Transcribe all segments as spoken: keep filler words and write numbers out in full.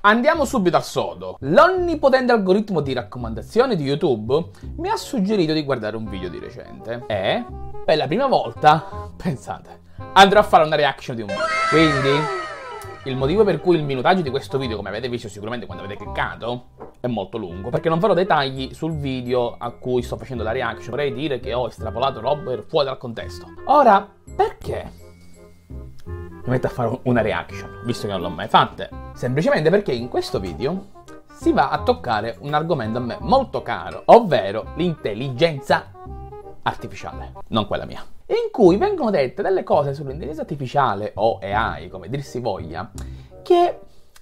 Andiamo subito al sodo. L'onnipotente algoritmo di raccomandazioni di YouTube mi ha suggerito di guardare un video di recente e, per la prima volta, pensate, andrò a fare una reaction di un video. Quindi, il motivo per cui il minutaggio di questo video, come avete visto sicuramente quando avete cliccato, è molto lungo, perché non farò dettagli sul video a cui sto facendo la reaction. Vorrei dire che ho estrapolato roba fuori dal contesto. Ora, perché mi metto a fare una reaction, visto che non l'ho mai fatta? Semplicemente perché in questo video si va a toccare un argomento a me molto caro, ovvero l'intelligenza artificiale, non quella mia, in cui vengono dette delle cose sull'intelligenza artificiale o A I, come dir si voglia, che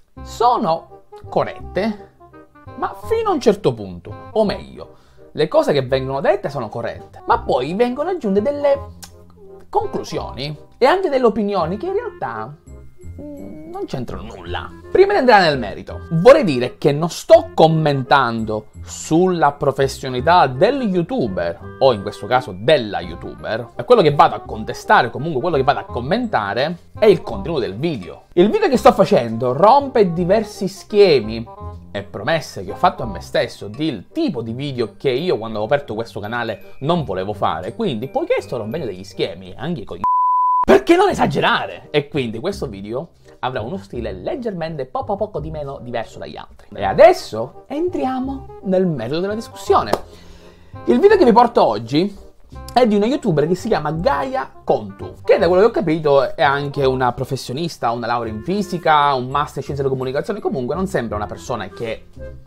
sono corrette, ma fino a un certo punto, o meglio, le cose che vengono dette sono corrette, ma poi vengono aggiunte delle conclusioni e anche delle opinioni che in realtà mm, non c'entrano nulla. Prima di entrare nel merito, vorrei dire che non sto commentando sulla professionalità del youtuber, o in questo caso della youtuber, e quello che vado a contestare, comunque quello che vado a commentare, è il contenuto del video. Il video che sto facendo rompe diversi schemi e promesse che ho fatto a me stesso del tipo di video che io quando ho aperto questo canale non volevo fare, quindi poiché sto rompendo degli schemi, anche con i perché non esagerare? E quindi questo video avrà uno stile leggermente poco poco di meno diverso dagli altri. E adesso entriamo nel merito della discussione. Il video che vi porto oggi è di una youtuber che si chiama Gaia Contu, che da quello che ho capito è anche una professionista, una laurea in fisica, un master in scienze della comunicazione. Comunque non sembra una persona che,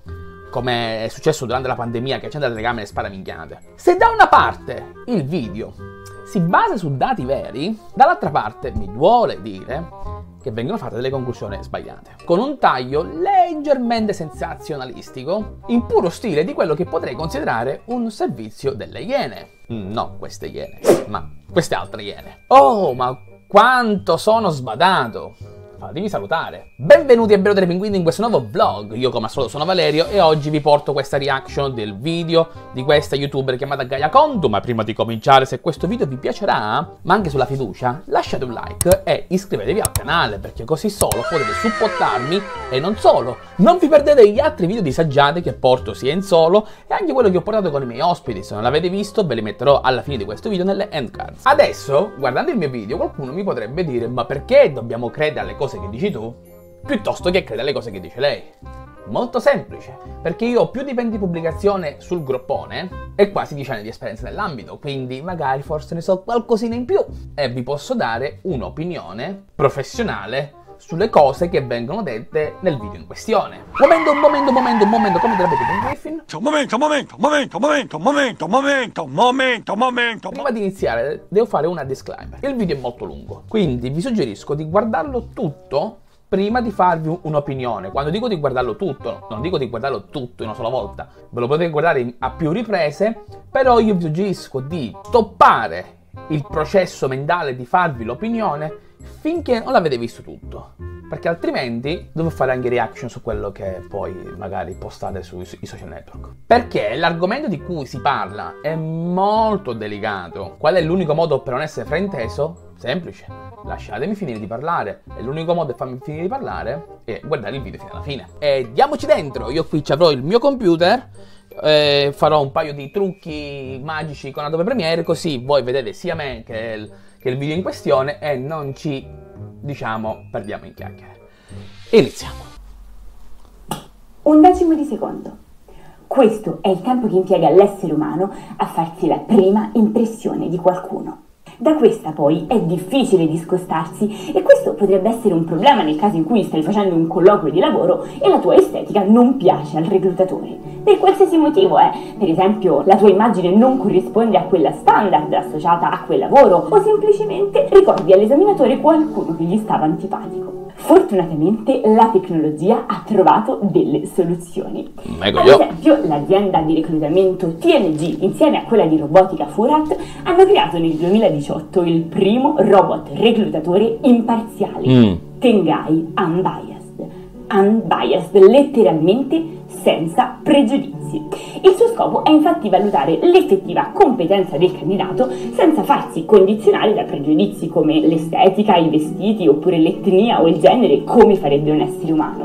come è successo durante la pandemia, che accende la telecamera e spara minchiate. Se da una parte il video si basa su dati veri, dall'altra parte mi duole dire che vengono fatte delle conclusioni sbagliate, con un taglio leggermente sensazionalistico, in puro stile di quello che potrei considerare un servizio delle Iene. No, queste Iene, ma queste altre Iene. Oh, ma quanto sono sbadato! Fatemi salutare. Benvenuti a Bello dei Pinguini in questo nuovo vlog. Io come al solito sono Valerio e oggi vi porto questa reaction del video di questa youtuber chiamata Gaia Contu. Ma prima di cominciare, se questo video vi piacerà, ma anche sulla fiducia, lasciate un like e iscrivetevi al canale, perché così solo potete supportarmi e non solo. Non vi perdete gli altri video disagiati che porto sia in solo e anche quello che ho portato con i miei ospiti. Se non l'avete visto ve li metterò alla fine di questo video nelle end cards. Adesso, guardando il mio video, qualcuno mi potrebbe dire: ma perché dobbiamo credere alle cose che dici tu piuttosto che credere alle cose che dice lei? Molto semplice, perché io ho più di venti pubblicazioni sul groppone e quasi dieci anni di esperienza nell'ambito, quindi magari forse ne so qualcosina in più e vi posso dare un'opinione professionale sulle cose che vengono dette nel video in questione. Momento, un momento, un momento, un momento, come direbbe Peter Griffin? Un momento, momento, momento, momento, momento, momento, momento, momento. Prima di iniziare devo fare una disclaimer. Il video è molto lungo, quindi vi suggerisco di guardarlo tutto prima di farvi un'opinione. Quando dico di guardarlo tutto, non dico di guardarlo tutto in una sola volta, ve lo potete guardare a più riprese, però io vi suggerisco di stoppare il processo mentale di farvi l'opinione finché non l'avete visto tutto, perché altrimenti devo fare anche reaction su quello che poi magari postate sui, sui social network, perché l'argomento di cui si parla è molto delicato. Qual è l'unico modo per non essere frainteso? Semplice: lasciatemi finire di parlare, e l'unico modo per farmi finire di parlare è guardare il video fino alla fine. E diamoci dentro. Io qui ci avrò il mio computer, eh, farò un paio di trucchi magici con Adobe Premiere, così voi vedete sia me che il, che il video in questione e non ci, diciamo, perdiamo in chiacchiere. Iniziamo. Un decimo di secondo. Questo è il tempo che impiega l'essere umano a farsi la prima impressione di qualcuno. Da questa poi è difficile discostarsi e questo potrebbe essere un problema nel caso in cui stai facendo un colloquio di lavoro e la tua estetica non piace al reclutatore. Per qualsiasi motivo è, per esempio, la tua immagine non corrisponde a quella standard associata a quel lavoro o semplicemente ricordi all'esaminatore qualcuno che gli stava antipatico. Fortunatamente la tecnologia ha trovato delle soluzioni. Ecco Ad io. esempio, l'azienda di reclutamento T N G insieme a quella di robotica Furat hanno creato nel duemiladiciotto il primo robot reclutatore imparziale, Mm. Tengai Unbiased. Unbiased, letteralmente senza pregiudizi. Il suo scopo è infatti valutare l'effettiva competenza del candidato senza farsi condizionare da pregiudizi come l'estetica, i vestiti oppure l'etnia o il genere, come farebbe un essere umano.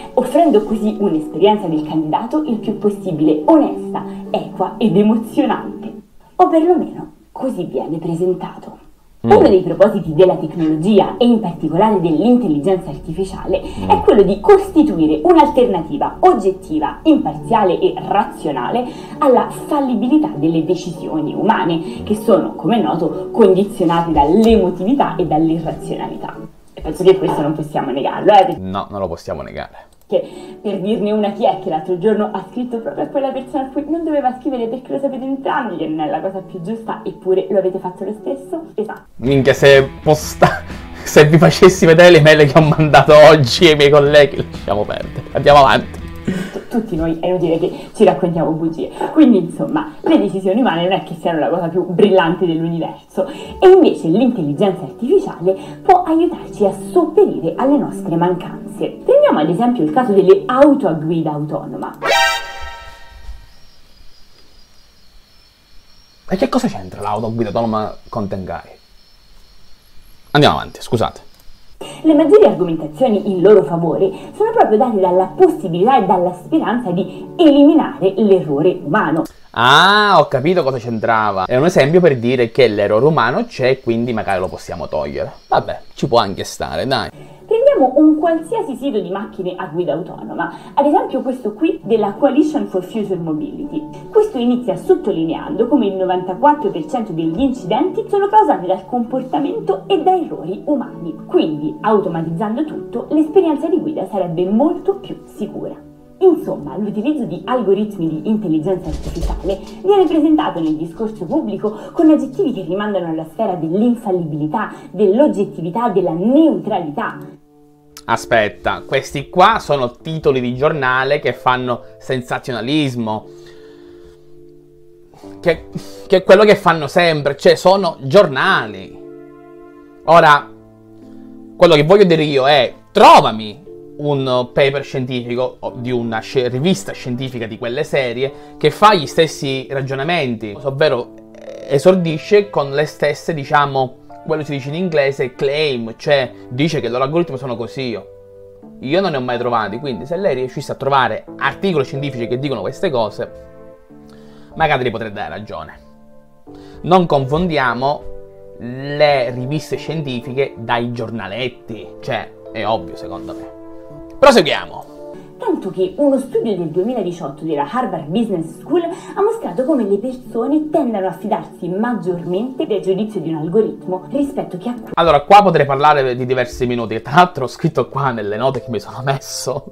offrendo così un'esperienza del candidato il più possibile onesta, equa ed emozionante. O perlomeno così viene presentato. Mm. Uno dei propositi della tecnologia e in particolare dell'intelligenza artificiale mm. è quello di costituire un'alternativa oggettiva, imparziale e razionale alla fallibilità delle decisioni umane, che sono, come è noto, condizionate dall'emotività e dall'irrazionalità. E penso che questo non possiamo negarlo, eh? No, non lo possiamo negare. Che, per dirne una, chi è che l'altro giorno ha scritto proprio a quella persona a cui non doveva scrivere perché lo sapete entrambi che non è la cosa più giusta, eppure lo avete fatto lo stesso? Esatto. Minchia, se posta... se vi facessi vedere le mail che ho mandato oggi ai miei colleghi, lasciamo perdere, andiamo avanti. Tutti noi è inutile che ci raccontiamo bugie. Quindi insomma, le decisioni umane non è che siano la cosa più brillante dell'universo, e invece l'intelligenza artificiale può aiutarci a sopperire alle nostre mancanze. Prendiamo ad esempio il caso delle auto a guida autonoma. E che cosa c'entra l'auto a guida autonoma con Tengai? Andiamo avanti, scusate. Le maggiori argomentazioni in loro favore sono proprio date dalla possibilità e dalla speranza di eliminare l'errore umano. Ah, ho capito cosa c'entrava. È un esempio per dire che l'errore umano c'è e quindi magari lo possiamo togliere. Vabbè, ci può anche stare, dai. Prendiamo un qualsiasi sito di macchine a guida autonoma, ad esempio questo qui della Coalition for Future Mobility. Questo inizia sottolineando come il novantaquattro per cento degli incidenti sono causati dal comportamento e da errori umani. Quindi, automatizzando tutto, l'esperienza di guida sarebbe molto più sicura. Insomma, l'utilizzo di algoritmi di intelligenza artificiale viene presentato nel discorso pubblico con aggettivi che rimandano alla sfera dell'infallibilità, dell'oggettività, della neutralità. Aspetta, questi qua sono titoli di giornale che fanno sensazionalismo, che, che è quello che fanno sempre, cioè sono giornali. Ora, quello che voglio dire io è, trovami un paper scientifico di una sci- rivista scientifica di quelle serie che fa gli stessi ragionamenti, ovvero esordisce con le stesse, diciamo, quello si dice in inglese claim, cioè dice che i loro algoritmi sono così. Io non ne ho mai trovati, quindi se lei riuscisse a trovare articoli scientifici che dicono queste cose, magari gli potrei dare ragione. Non confondiamo le riviste scientifiche dai giornaletti, cioè è ovvio secondo me. Proseguiamo. Tanto che uno studio del duemiladiciotto della Harvard Business School ha mostrato come le persone tendano a fidarsi maggiormente del giudizio di un algoritmo rispetto che a... Allora, qua potrei parlare di diversi minuti, che tra l'altro ho scritto qua nelle note che mi sono messo,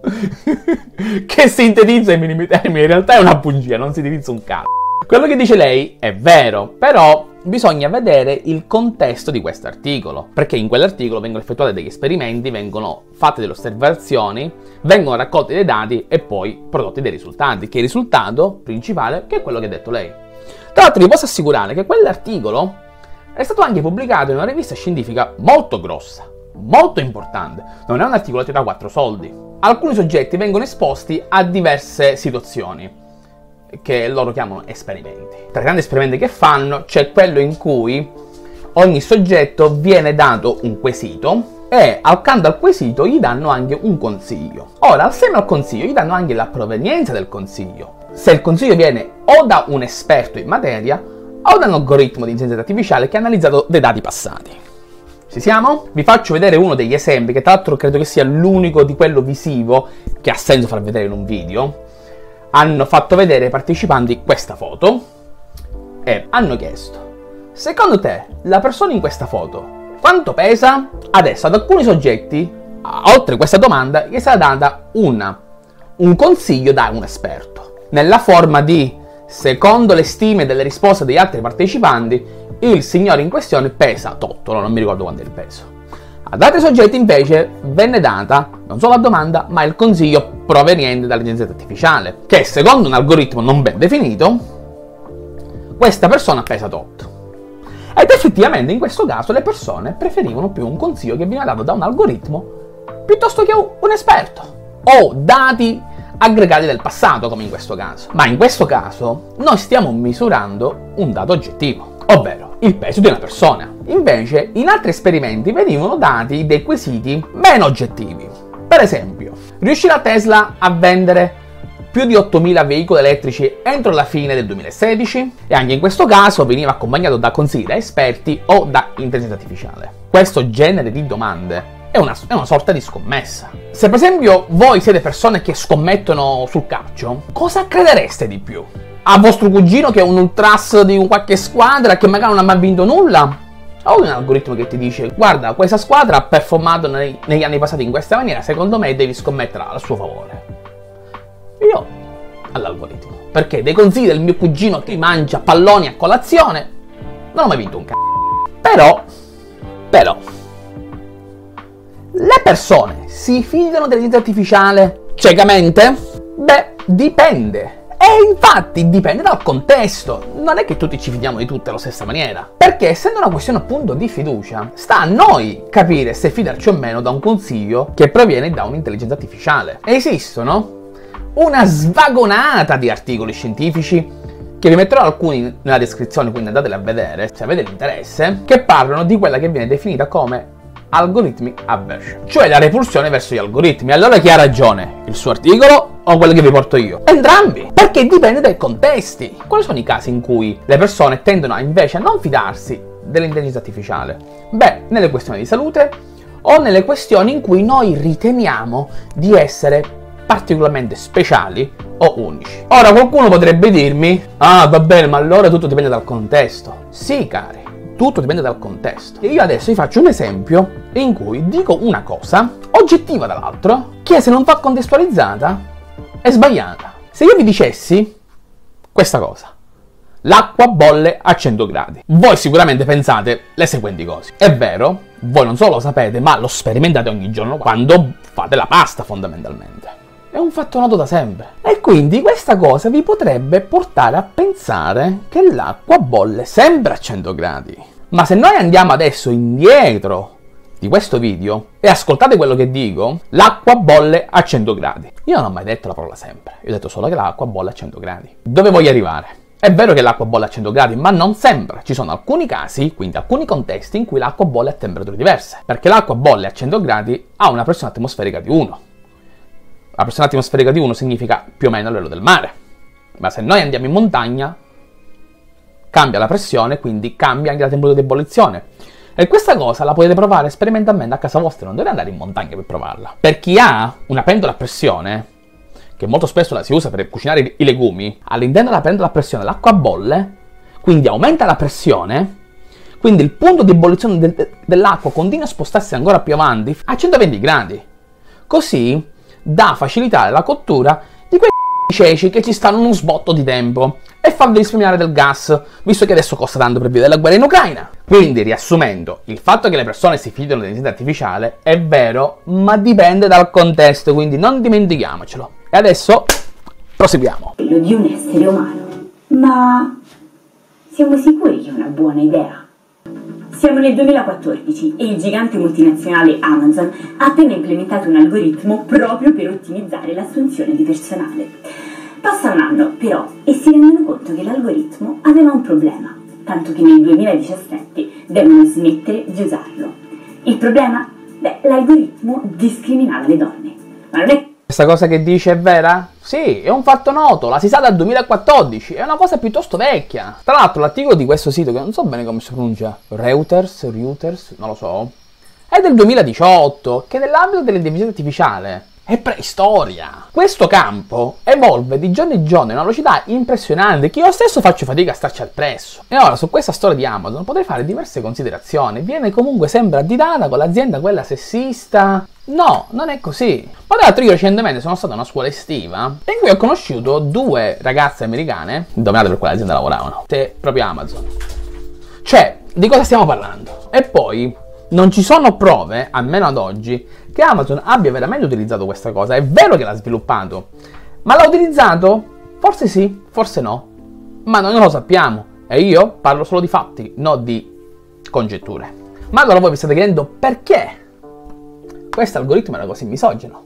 che sintetizza i minimi termini, in realtà è una bugia, non sintetizza un cazzo. Quello che dice lei è vero, però bisogna vedere il contesto di questo articolo, perché in quell'articolo vengono effettuati degli esperimenti, vengono fatte delle osservazioni, vengono raccolti dei dati e poi prodotti dei risultati, che è il risultato principale che è quello che ha detto lei. Tra l'altro vi posso assicurare che quell'articolo è stato anche pubblicato in una rivista scientifica molto grossa, molto importante, non è un articolo da quattro soldi. Alcuni soggetti vengono esposti a diverse situazioni, che loro chiamano esperimenti. Tra i grandi esperimenti che fanno c'è quello in cui ogni soggetto viene dato un quesito e accanto al quesito gli danno anche un consiglio. Ora, assieme al consiglio gli danno anche la provenienza del consiglio. Se il consiglio viene o da un esperto in materia o da un algoritmo di intelligenza artificiale che ha analizzato dei dati passati. Ci siamo? Vi faccio vedere uno degli esempi, che tra l'altro credo che sia l'unico di quello visivo che ha senso far vedere in un video. Hanno fatto vedere ai partecipanti questa foto e hanno chiesto: secondo te la persona in questa foto quanto pesa? Adesso ad alcuni soggetti, oltre a questa domanda, gli sarà data una, un consiglio da un esperto, nella forma di: secondo le stime delle risposte degli altri partecipanti, il signore in questione pesa tot, non mi ricordo quanto è il peso. Ad altri soggetti invece venne data non solo la domanda, ma il consiglio proveniente dall'intelligenza artificiale, che secondo un algoritmo non ben definito, questa persona pesa tot. Ed effettivamente in questo caso le persone preferivano più un consiglio che veniva dato da un algoritmo piuttosto che un esperto, o dati aggregati del passato come in questo caso. Ma in questo caso noi stiamo misurando un dato oggettivo, ovvero il peso di una persona. Invece in altri esperimenti venivano dati dei quesiti meno oggettivi. Per esempio, Riuscirà Tesla a vendere più di ottomila veicoli elettrici entro la fine del duemilasedici? E anche in questo caso veniva accompagnato da consigli da esperti o da intelligenza artificiale. Questo genere di domande è una, è una sorta di scommessa. Se per esempio voi siete persone che scommettono sul calcio, cosa credereste di più? A vostro cugino che è un ultras di qualche squadra che magari non ha mai vinto nulla? O un algoritmo che ti dice: guarda, questa squadra ha performato nei, negli anni passati in questa maniera, secondo me devi scommettere a suo favore. Io all'algoritmo, perché dei consigli del mio cugino che mangia palloni a colazione non ho mai vinto un c***o. Però, però, le persone si fidano dell'intelligenza artificiale ciecamente? Beh, dipende. E infatti dipende dal contesto, non è che tutti ci fidiamo di tutte alla stessa maniera, perché essendo una questione appunto di fiducia, sta a noi capire se fidarci o meno da un consiglio che proviene da un'intelligenza artificiale. Esistono una svagonata di articoli scientifici, che vi metterò alcuni nella descrizione, quindi andateli a vedere se avete l'interesse, che parlano di quella che viene definita come algoritmi aversion, cioè la repulsione verso gli algoritmi. Allora chi ha ragione? Il suo articolo o quello che vi porto io? Entrambi, perché dipende dai contesti. Quali sono i casi in cui le persone tendono a invece a non fidarsi dell'intelligenza artificiale? Beh, nelle questioni di salute o nelle questioni in cui noi riteniamo di essere particolarmente speciali o unici. Ora qualcuno potrebbe dirmi: ah, va bene, ma allora tutto dipende dal contesto. Sì, cari, tutto dipende dal contesto. E io adesso vi faccio un esempio in cui dico una cosa oggettiva dall'altro, che se non va contestualizzata è sbagliata. Se io vi dicessi questa cosa: l'acqua bolle a cento gradi, voi sicuramente pensate le seguenti cose. È vero, voi non solo lo sapete, ma lo sperimentate ogni giorno quando fate la pasta, fondamentalmente. È un fatto noto da sempre. E quindi questa cosa vi potrebbe portare a pensare che l'acqua bolle sempre a cento gradi. Ma se noi andiamo adesso indietro di questo video e ascoltate quello che dico, l'acqua bolle a cento gradi. Io non ho mai detto la parola sempre, io ho detto solo che l'acqua bolle a cento gradi. Dove voglio arrivare? È vero che l'acqua bolle a cento gradi, ma non sempre. Ci sono alcuni casi, quindi alcuni contesti in cui l'acqua bolle a temperature diverse. Perché l'acqua bolle a cento gradi ha una pressione atmosferica di uno. La pressione atmosferica di uno significa più o meno il livello del mare. Ma se noi andiamo in montagna, cambia la pressione, quindi cambia anche la temperatura di ebollizione. E questa cosa la potete provare sperimentalmente a casa vostra, non dovete andare in montagna per provarla. Per chi ha una pentola a pressione, che molto spesso la si usa per cucinare i legumi, all'interno della pentola a pressione l'acqua bolle, quindi aumenta la pressione, quindi il punto di ebollizione de- dell'acqua continua a spostarsi ancora più avanti a centoventi gradi. Così da facilitare la cottura di quei ceci che ci stanno uno sbotto di tempo e farvi risparmiare del gas, visto che adesso costa tanto per via della guerra in Ucraina. Quindi, riassumendo, il fatto che le persone si fidano dell'intelligenza artificiale è vero, ma dipende dal contesto, quindi non dimentichiamocelo. E adesso proseguiamo. Quello di un essere umano. Ma siamo sicuri che è una buona idea? Siamo nel duemilaquattordici e il gigante multinazionale Amazon ha appena implementato un algoritmo proprio per ottimizzare l'assunzione di personale. Passa un anno, però, e si rendono conto che l'algoritmo aveva un problema, tanto che nel duemiladiciassette devono smettere di usarlo. Il problema? Beh, l'algoritmo discriminava le donne. Ma non è... Questa cosa che dice è vera? Sì, è un fatto noto, la si sa dal duemilaquattordici, è una cosa piuttosto vecchia. Tra l'altro l'articolo di questo sito, che non so bene come si pronuncia, Reuters, Reuters, non lo so, è del duemiladiciotto, che nell'ambito dell'intelligenza artificiale è preistoria. Questo campo evolve di giorno in giorno a una velocità impressionante che io stesso faccio fatica a starci al presso. E ora su questa storia di Amazon potrei fare diverse considerazioni. Viene comunque sempre additata con l'azienda quella sessista. No, non è così. Ma tra l'altro io recentemente sono stato a una scuola estiva in cui ho conosciuto due ragazze americane, indovinate per quale azienda lavoravano? Te, proprio Amazon. Cioè, di cosa stiamo parlando? E poi non ci sono prove, almeno ad oggi, che Amazon abbia veramente utilizzato questa cosa. È vero che l'ha sviluppato, ma l'ha utilizzato? Forse sì, forse no. Ma noi non lo sappiamo. E io parlo solo di fatti, non di congetture. Ma allora voi vi state chiedendo perché questo algoritmo era così misogino?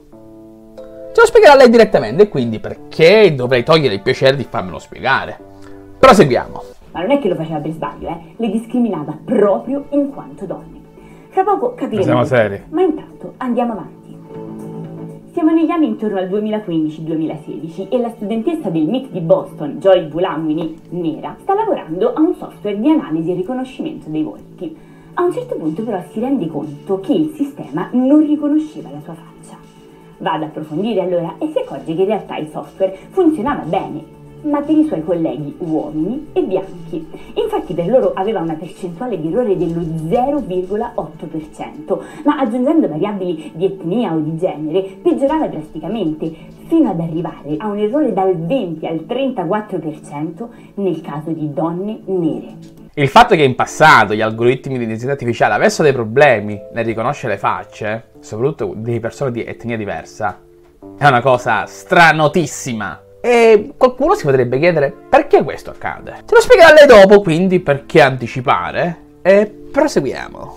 Ce lo spiegherà lei direttamente, e quindi perché dovrei togliere il piacere di farmelo spiegare. Proseguiamo. Ma non è che lo faceva per sbaglio, eh? Le discriminava proprio in quanto donne. Fra poco capiremo. Siamo seri. Ma intanto andiamo avanti. Siamo negli anni intorno al duemilaquindici duemilasedici e la studentessa del M I T di Boston, Joy Bulamwini, nera, sta lavorando a un software di analisi e riconoscimento dei volti. A un certo punto però si rende conto che il sistema non riconosceva la sua faccia. Va ad approfondire allora e si accorge che in realtà il software funzionava bene, ma per i suoi colleghi uomini e bianchi. Infatti per loro aveva una percentuale di errore dello zero virgola otto per cento, ma aggiungendo variabili di etnia o di genere peggiorava drasticamente, fino ad arrivare a un errore dal venti al trentaquattro per cento nel caso di donne nere. Il fatto che in passato gli algoritmi di intelligenza artificiale avessero dei problemi nel riconoscere le facce, soprattutto di persone di etnia diversa, è una cosa stranotissima. E qualcuno si potrebbe chiedere perché questo accade. Te lo spiegherò lei dopo, quindi perché anticipare? E proseguiamo.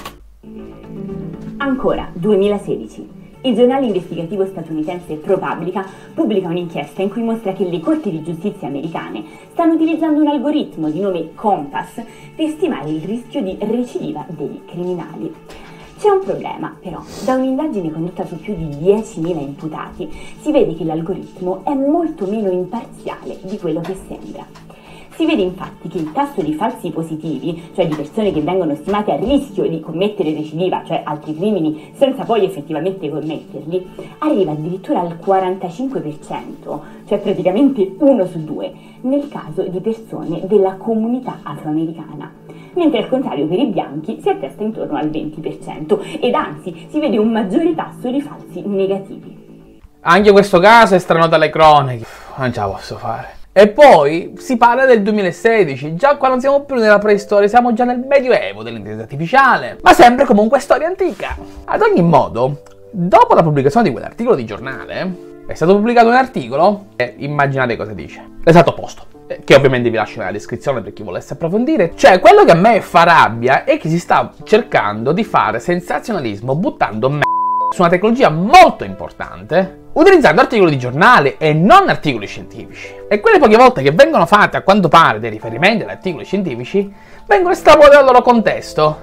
Ancora, duemilasedici. Il giornale investigativo statunitense ProPublica pubblica un'inchiesta in cui mostra che le corti di giustizia americane stanno utilizzando un algoritmo di nome Compass per stimare il rischio di recidiva dei criminali. C'è un problema, però. Da un'indagine condotta su più di diecimila imputati si vede che l'algoritmo è molto meno imparziale di quello che sembra. Si vede infatti che il tasso di falsi positivi, cioè di persone che vengono stimate a rischio di commettere recidiva, cioè altri crimini, senza poi effettivamente commetterli, arriva addirittura al quarantacinque per cento, cioè praticamente uno su due, nel caso di persone della comunità afroamericana. Mentre al contrario per i bianchi si attesta intorno al venti per cento ed anzi si vede un maggiore tasso di falsi negativi. Anche questo caso è strano dalle cronache, non ce la posso fare. E poi si parla del duemilasedici, già qua non siamo più nella preistoria, siamo già nel medioevo dell'intelligenza artificiale, ma sempre comunque storia antica. Ad ogni modo, dopo la pubblicazione di quell'articolo di giornale, è stato pubblicato un articolo e immaginate cosa dice. L'esatto opposto, che ovviamente vi lascio nella descrizione per chi volesse approfondire. Cioè, quello che a me fa rabbia è che si sta cercando di fare sensazionalismo buttando me su una tecnologia molto importante, utilizzando articoli di giornale e non articoli scientifici. E quelle poche volte che vengono fatte, a quanto pare, dei riferimenti ad articoli scientifici, vengono estrapolati dal loro contesto.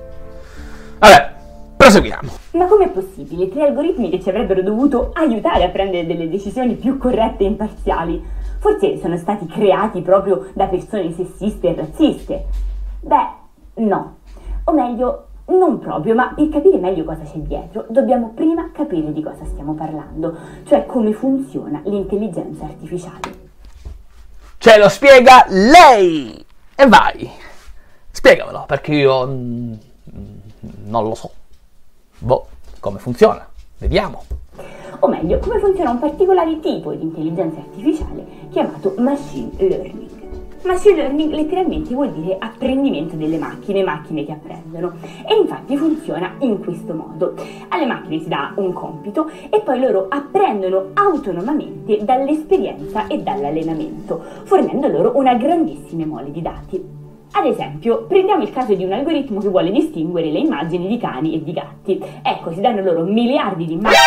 Vabbè, proseguiamo. Ma com'è possibile? Tre algoritmi che ci avrebbero dovuto aiutare a prendere delle decisioni più corrette e imparziali, forse sono stati creati proprio da persone sessiste e razziste? Beh, no. O meglio, non proprio, ma per capire meglio cosa c'è dietro, dobbiamo prima capire di cosa stiamo parlando, cioè come funziona l'intelligenza artificiale. Ce lo spiega lei! E vai! Spiegamelo, perché io mm, non lo so. Boh, come funziona? Vediamo. O meglio, come funziona un particolare tipo di intelligenza artificiale chiamato machine learning. Machine learning letteralmente vuol dire apprendimento delle macchine, macchine che apprendono, e infatti funziona in questo modo. Alle macchine si dà un compito e poi loro apprendono autonomamente dall'esperienza e dall'allenamento, fornendo loro una grandissima mole di dati. Ad esempio, prendiamo il caso di un algoritmo che vuole distinguere le immagini di cani e di gatti. Ecco, si danno loro miliardi di immagini.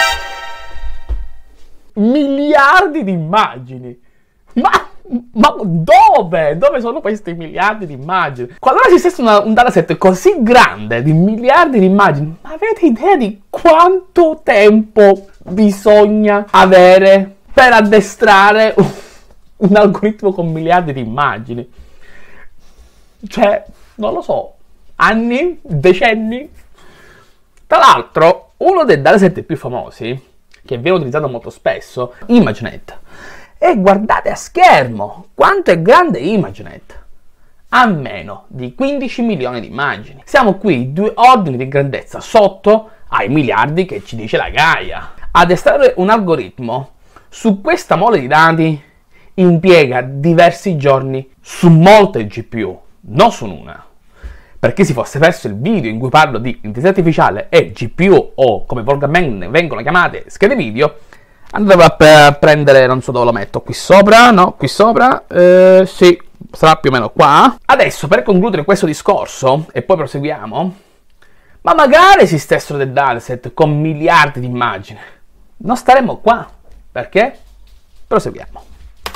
Miliardi di immagini? Ma... Ma dove? Dove sono questi miliardi di immagini? Qualora esistesse una, un dataset così grande di miliardi di immagini, ma avete idea di quanto tempo bisogna avere per addestrare un, un algoritmo con miliardi di immagini? Cioè, non lo so, anni? Decenni? Tra l'altro, uno dei dataset più famosi, che viene utilizzato molto spesso, ImageNet. E guardate a schermo quanto è grande ImageNet. Ha meno di quindici milioni di immagini. Siamo qui due ordini di grandezza sotto ai miliardi che ci dice la Gaia. Addestrare un algoritmo su questa mole di dati impiega diversi giorni su molte G P U, non su una. Per chi si fosse perso il video in cui parlo di intelligenza artificiale e G P U, o come volgarmente vengono chiamate schede video, andate a prendere, non so dove lo metto, qui sopra, no, qui sopra, eh, sì, sarà più o meno qua. Adesso, per concludere questo discorso, e poi proseguiamo, ma magari esistessero dei dataset con miliardi di immagini, non staremmo qua, perché? Proseguiamo.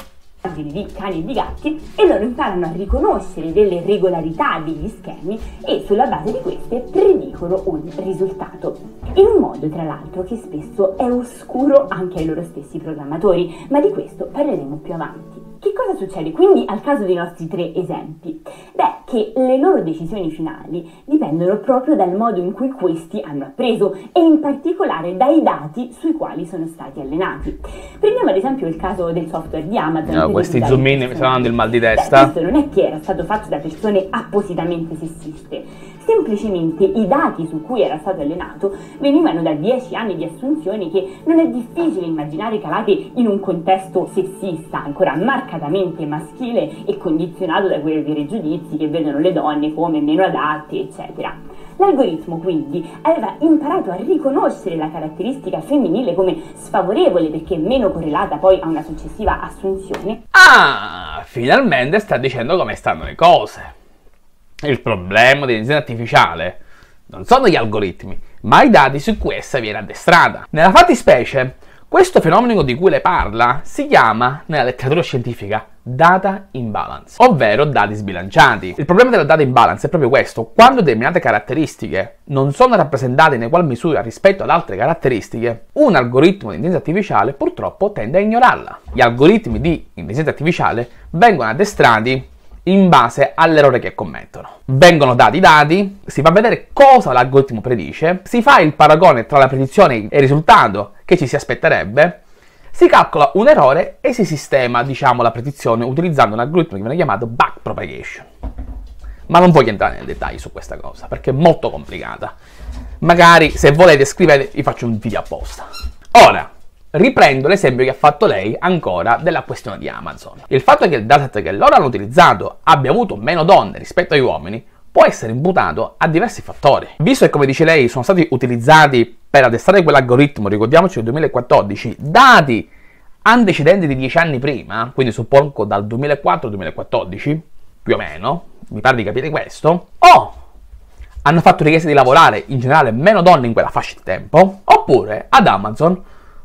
di cani e di gatti, e loro imparano a riconoscere delle regolarità degli schemi e sulla base di queste predicono un risultato, in un modo tra l'altro che spesso è oscuro anche ai loro stessi programmatori, ma di questo parleremo più avanti. Che cosa succede quindi al caso dei nostri tre esempi? Beh, che le loro decisioni finali dipendono proprio dal modo in cui questi hanno appreso e in particolare dai dati sui quali sono stati allenati. Prendiamo ad esempio il caso del software di Amazon. No, questi zoom in mi stanno dando il mal di testa. Beh, questo non è che era stato fatto da persone appositamente sessiste, semplicemente i dati su cui era stato allenato venivano da dieci anni di assunzioni che non è difficile immaginare calate in un contesto sessista, ancora marcatamente maschile e condizionato da quei pregiudizi che vedono le donne come meno adatte, eccetera. L'algoritmo quindi aveva imparato a riconoscere la caratteristica femminile come sfavorevole perché meno correlata poi a una successiva assunzione. Ah, finalmente sta dicendo come stanno le cose. Il problema dell'intelligenza artificiale non sono gli algoritmi, ma i dati su cui essa viene addestrata. Nella fattispecie, questo fenomeno di cui le parla si chiama, nella letteratura scientifica, data imbalance, ovvero dati sbilanciati. Il problema della data imbalance è proprio questo: quando determinate caratteristiche non sono rappresentate in egual misura rispetto ad altre caratteristiche, un algoritmo di intelligenza artificiale purtroppo tende a ignorarla. Gli algoritmi di intelligenza artificiale vengono addestrati in base all'errore che commettono. Vengono dati i dati, si fa vedere cosa l'algoritmo predice, si fa il paragone tra la predizione e il risultato che ci si aspetterebbe, si calcola un errore e si sistema, diciamo, la predizione utilizzando un algoritmo che viene chiamato backpropagation. Ma non voglio entrare nel dettaglio su questa cosa perché è molto complicata. Magari se volete scrivete, vi faccio un video apposta. Ora, riprendo l'esempio che ha fatto lei ancora della questione di Amazon. Il fatto che il dataset che loro hanno utilizzato abbia avuto meno donne rispetto agli uomini può essere imputato a diversi fattori. Visto che, come dice lei, sono stati utilizzati per addestrare quell'algoritmo, ricordiamoci nel duemilaquattordici, dati antecedenti di dieci anni prima, quindi suppongo dal duemilaquattro al duemilaquattordici, più o meno, mi pare di capire questo, o hanno fatto richiesta di lavorare in generale meno donne in quella fascia di tempo, oppure ad Amazon,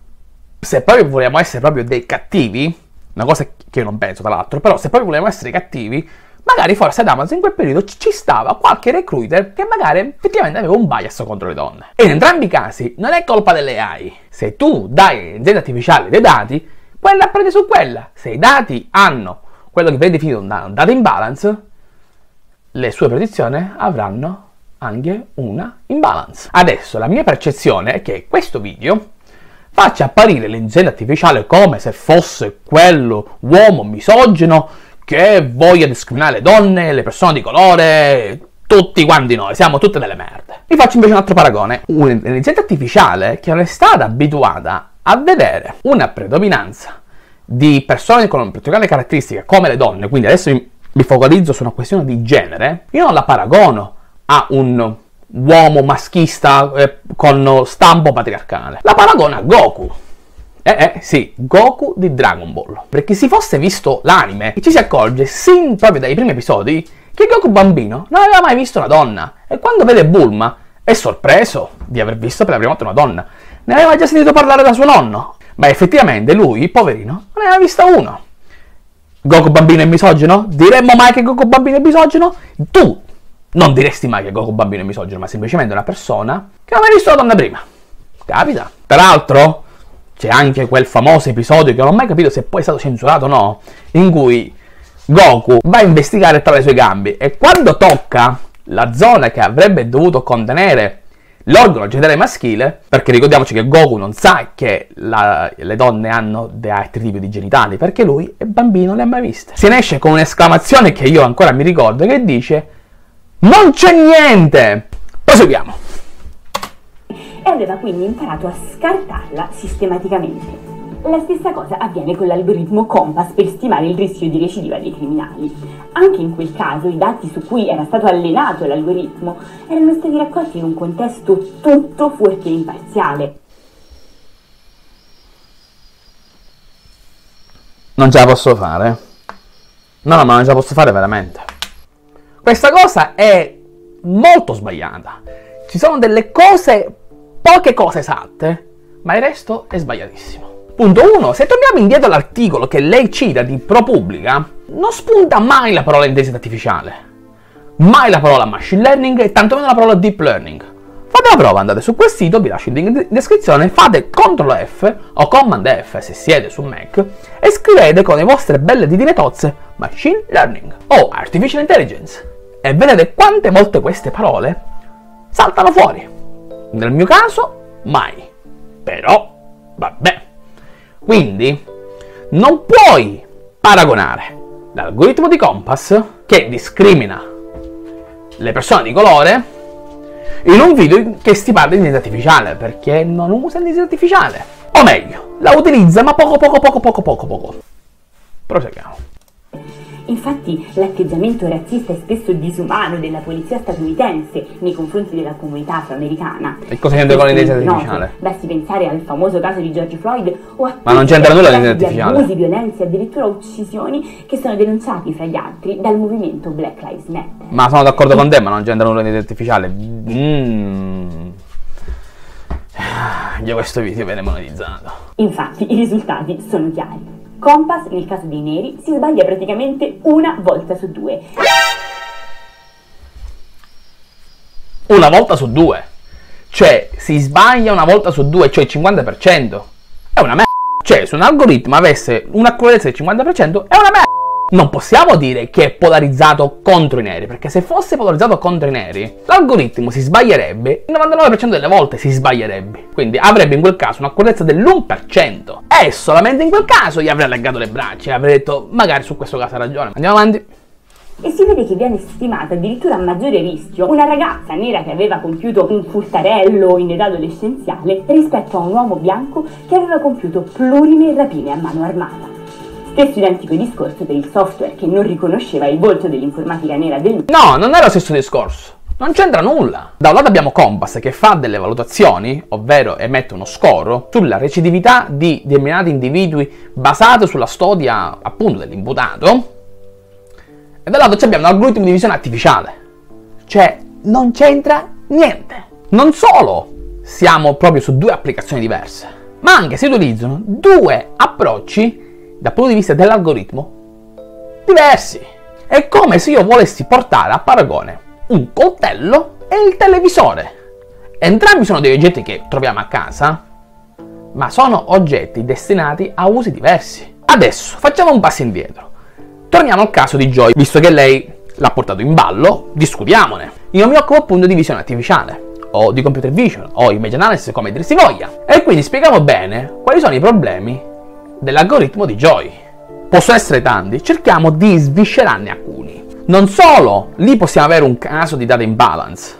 se proprio vogliamo essere proprio dei cattivi, una cosa che io non penso tra l'altro, però se proprio vogliamo essere cattivi, magari forse ad Amazon in quel periodo ci stava qualche recruiter che magari effettivamente aveva un bias contro le donne. E in entrambi i casi non è colpa delle A I. Se tu dai all'intelligenza artificiale dei dati, quella apprende su quella. Se i dati hanno quello che viene definito un data imbalance, le sue predizioni avranno anche una imbalance. Adesso la mia percezione è che questo video faccia apparire l'intelligenza artificiale come se fosse quello uomo misogino che voglia discriminare le donne, le persone di colore, tutti quanti noi, siamo tutte delle merde. Vi faccio invece un altro paragone. Un'intelligenza artificiale che non è stata abituata a vedere una predominanza di persone con particolari caratteristiche come le donne, quindi adesso mi, mi focalizzo su una questione di genere, io non la paragono a un uomo maschista eh, con stampo patriarcale. La paragono a Goku. Eh, eh, sì, Goku di Dragon Ball. Perché se fosse visto l'anime, ci si accorge, sin proprio dai primi episodi, che Goku bambino non aveva mai visto una donna. E quando vede Bulma, è sorpreso di aver visto per la prima volta una donna. Ne aveva già sentito parlare da suo nonno. Ma effettivamente lui, poverino, non ne aveva vista uno. Goku bambino è misogino? Diremmo mai che Goku bambino è misogino? Tu non diresti mai che Goku bambino è misogino, ma semplicemente una persona che non ha mai visto una donna prima. Capita. Peraltro c'è anche quel famoso episodio che non ho mai capito se poi è stato censurato o no, in cui Goku va a investigare tra le sue gambe e quando tocca la zona che avrebbe dovuto contenere l'organo genitale maschile, perché ricordiamoci che Goku non sa che la, le donne hanno dei altri tipi di genitali, perché lui è bambino, non le ha mai viste. Se ne esce con un'esclamazione che io ancora mi ricordo, che dice: non c'è niente! Proseguiamo. E aveva quindi imparato a scartarla sistematicamente. La stessa cosa avviene con l'algoritmo Compass per stimare il rischio di recidiva dei criminali. Anche in quel caso i dati su cui era stato allenato l'algoritmo erano stati raccolti in un contesto tutto fuorché imparziale. Non ce la posso fare? No, no, ma non ce la posso fare veramente. Questa cosa è molto sbagliata. Ci sono delle cose, poche cose esatte, ma il resto è sbagliatissimo. Punto uno. Se torniamo indietro all'articolo che lei cita di ProPublica, non spunta mai la parola intelligenza artificiale, mai la parola machine learning e tantomeno la parola deep learning. Fate la prova, andate su quel sito, vi lascio il link in descrizione, fate control F o command F se siete su Mac e scrivete con le vostre belle ditine tozze machine learning o artificial intelligence e vedete quante volte queste parole saltano fuori. Nel mio caso, mai. Però, vabbè. Quindi, non puoi paragonare l'algoritmo di Compass, che discrimina le persone di colore, in un video che si parla di intelligenza artificiale, perché non usa l'intelligenza artificiale. O meglio, la utilizza ma poco poco poco poco poco poco. Proseguiamo. Infatti l'atteggiamento razzista e spesso disumano della polizia statunitense nei confronti della comunità afroamericana. E cosa c'entra con l'intelligenza artificiale? Basti pensare al famoso caso di George Floyd o a Ma non c'entra nulla l'intelligenza artificiale. abusi, violenze e addirittura uccisioni che sono denunciati fra gli altri dal movimento Black Lives Matter. Ma sono d'accordo con te, ma non c'entra nulla l'intelligenza artificiale. Mm. Io questo video viene monetizzato. Infatti i risultati sono chiari. Compass, nel caso dei neri, si sbaglia praticamente una volta su due. Una volta su due. Cioè, si sbaglia una volta su due, cioè il cinquanta per cento. È una merda. Cioè, se un algoritmo avesse un'accuratezza del cinquanta per cento, è una merda. Non possiamo dire che è polarizzato contro i neri, perché se fosse polarizzato contro i neri, l'algoritmo si sbaglierebbe, il novantanove per cento delle volte si sbaglierebbe. Quindi avrebbe in quel caso un'accuratezza dell'uno per cento. E solamente in quel caso gli avrei allegato le braccia e avrei detto, magari su questo caso ha ragione. Andiamo avanti. E si vede che viene stimata addirittura a maggiore rischio una ragazza nera che aveva compiuto un furtarello in età adolescenziale rispetto a un uomo bianco che aveva compiuto plurime rapine a mano armata. Stesso identico discorso per il software che non riconosceva il volto dell'informatica nera del... No, non è lo stesso discorso. Non c'entra nulla. Da un lato abbiamo Compass che fa delle valutazioni, ovvero emette uno score, sulla recidività di determinati individui basate sulla storia appunto dell'imputato. E dall'altro abbiamo un algoritmo di visione artificiale. Cioè, non c'entra niente. Non solo siamo proprio su due applicazioni diverse, ma anche si utilizzano due approcci dal punto di vista dell'algoritmo diversi. È come se io volessi portare a paragone un coltello e il televisore. Entrambi sono dei oggetti che troviamo a casa, ma sono oggetti destinati a usi diversi. Adesso facciamo un passo indietro. Torniamo al caso di Joy, visto che lei l'ha portato in ballo, discutiamone. Io mi occupo appunto di visione artificiale, o di computer vision, o image analysis, come dir si voglia. E quindi spieghiamo bene quali sono i problemi dell'algoritmo di Joy. Possono essere tanti, cerchiamo di sviscerarne alcuni. Non solo, lì possiamo avere un caso di data imbalance,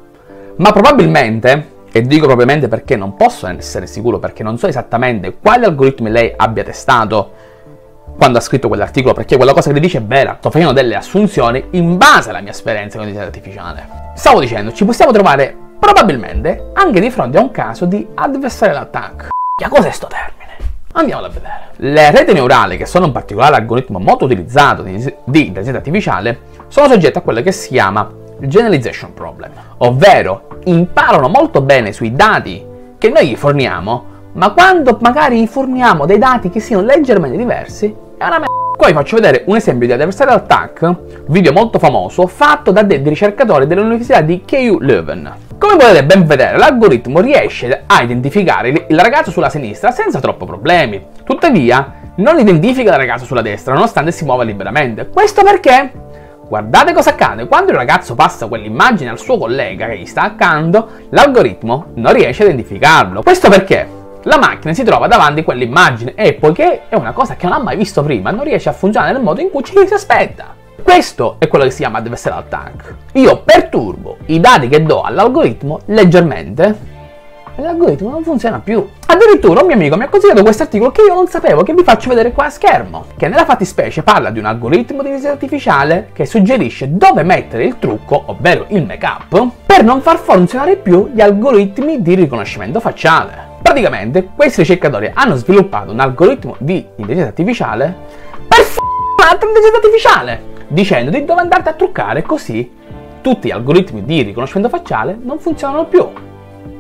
ma probabilmente, e dico probabilmente perché non posso essere sicuro, perché non so esattamente quali algoritmi lei abbia testato quando ha scritto quell'articolo, perché quella cosa che le dice è vera, sto facendo delle assunzioni in base alla mia esperienza con l'intelligenza artificiale. Stavo dicendo, ci possiamo trovare probabilmente anche di fronte a un caso di adversarial attack. Che cos'è sto termine? Andiamolo a vedere. Le reti neurali, che sono un particolare algoritmo molto utilizzato di, di intelligenza artificiale, sono soggette a quello che si chiama il generalization problem, ovvero imparano molto bene sui dati che noi gli forniamo, ma quando magari gli forniamo dei dati che siano leggermente diversi, è una merda. Qua vi faccio vedere un esempio di adversarial attack, video molto famoso, fatto da dei ricercatori dell'Università di K U Leuven. Come potete ben vedere, l'algoritmo riesce a identificare il ragazzo sulla sinistra senza troppi problemi. Tuttavia, non identifica il ragazzo sulla destra, nonostante si muova liberamente. Questo perché? Guardate cosa accade. Quando il ragazzo passa quell'immagine al suo collega che gli sta accanto, l'algoritmo non riesce a identificarlo. Questo perché la macchina si trova davanti a quell'immagine e, poiché è una cosa che non ha mai visto prima, non riesce a funzionare nel modo in cui ci si aspetta. Questo è quello che si chiama adversarial attack. Io perturbo i dati che do all'algoritmo leggermente e l'algoritmo non funziona più. Addirittura un mio amico mi ha consigliato questo articolo che io non sapevo, che vi faccio vedere qua a schermo, che nella fattispecie parla di un algoritmo di intelligenza artificiale che suggerisce dove mettere il trucco, ovvero il make-up, per non far funzionare più gli algoritmi di riconoscimento facciale. Praticamente questi ricercatori hanno sviluppato un algoritmo di intelligenza artificiale per f***o un'altra intelligenza artificiale, dicendo di dove andarti a truccare, così tutti gli algoritmi di riconoscimento facciale non funzionano più.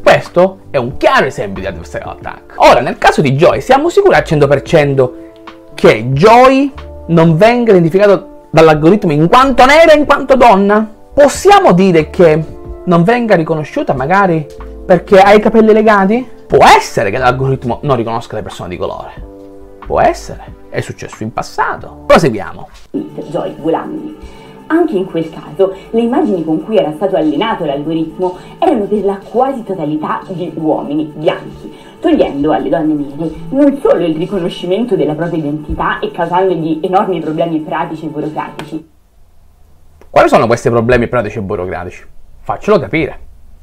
Questo è un chiaro esempio di adversarial attack. Ora, nel caso di Joy, siamo sicuri al cento per cento che Joy non venga identificato dall'algoritmo in quanto nera e in quanto donna? Possiamo dire che non venga riconosciuta magari perché ha i capelli legati? Può essere che l'algoritmo non riconosca le persone di colore. Può essere. È successo in passato. Proseguiamo. Joy Vulandi. Anche in quel caso, le immagini con cui era stato allenato l'algoritmo erano per la quasi totalità di uomini bianchi, togliendo alle donne nere non solo il riconoscimento della propria identità e causandogli enormi problemi pratici e burocratici. Quali sono questi problemi pratici e burocratici? Faccelo capire.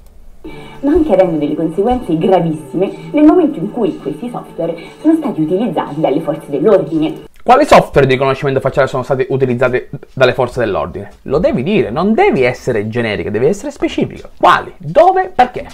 Ma anche avendo delle conseguenze gravissime nel momento in cui questi software sono stati utilizzati dalle forze dell'ordine. Quali software di riconoscimento facciale sono stati utilizzati dalle forze dell'ordine? Lo devi dire, non devi essere generica, devi essere specifica. Quali? Dove? Perché?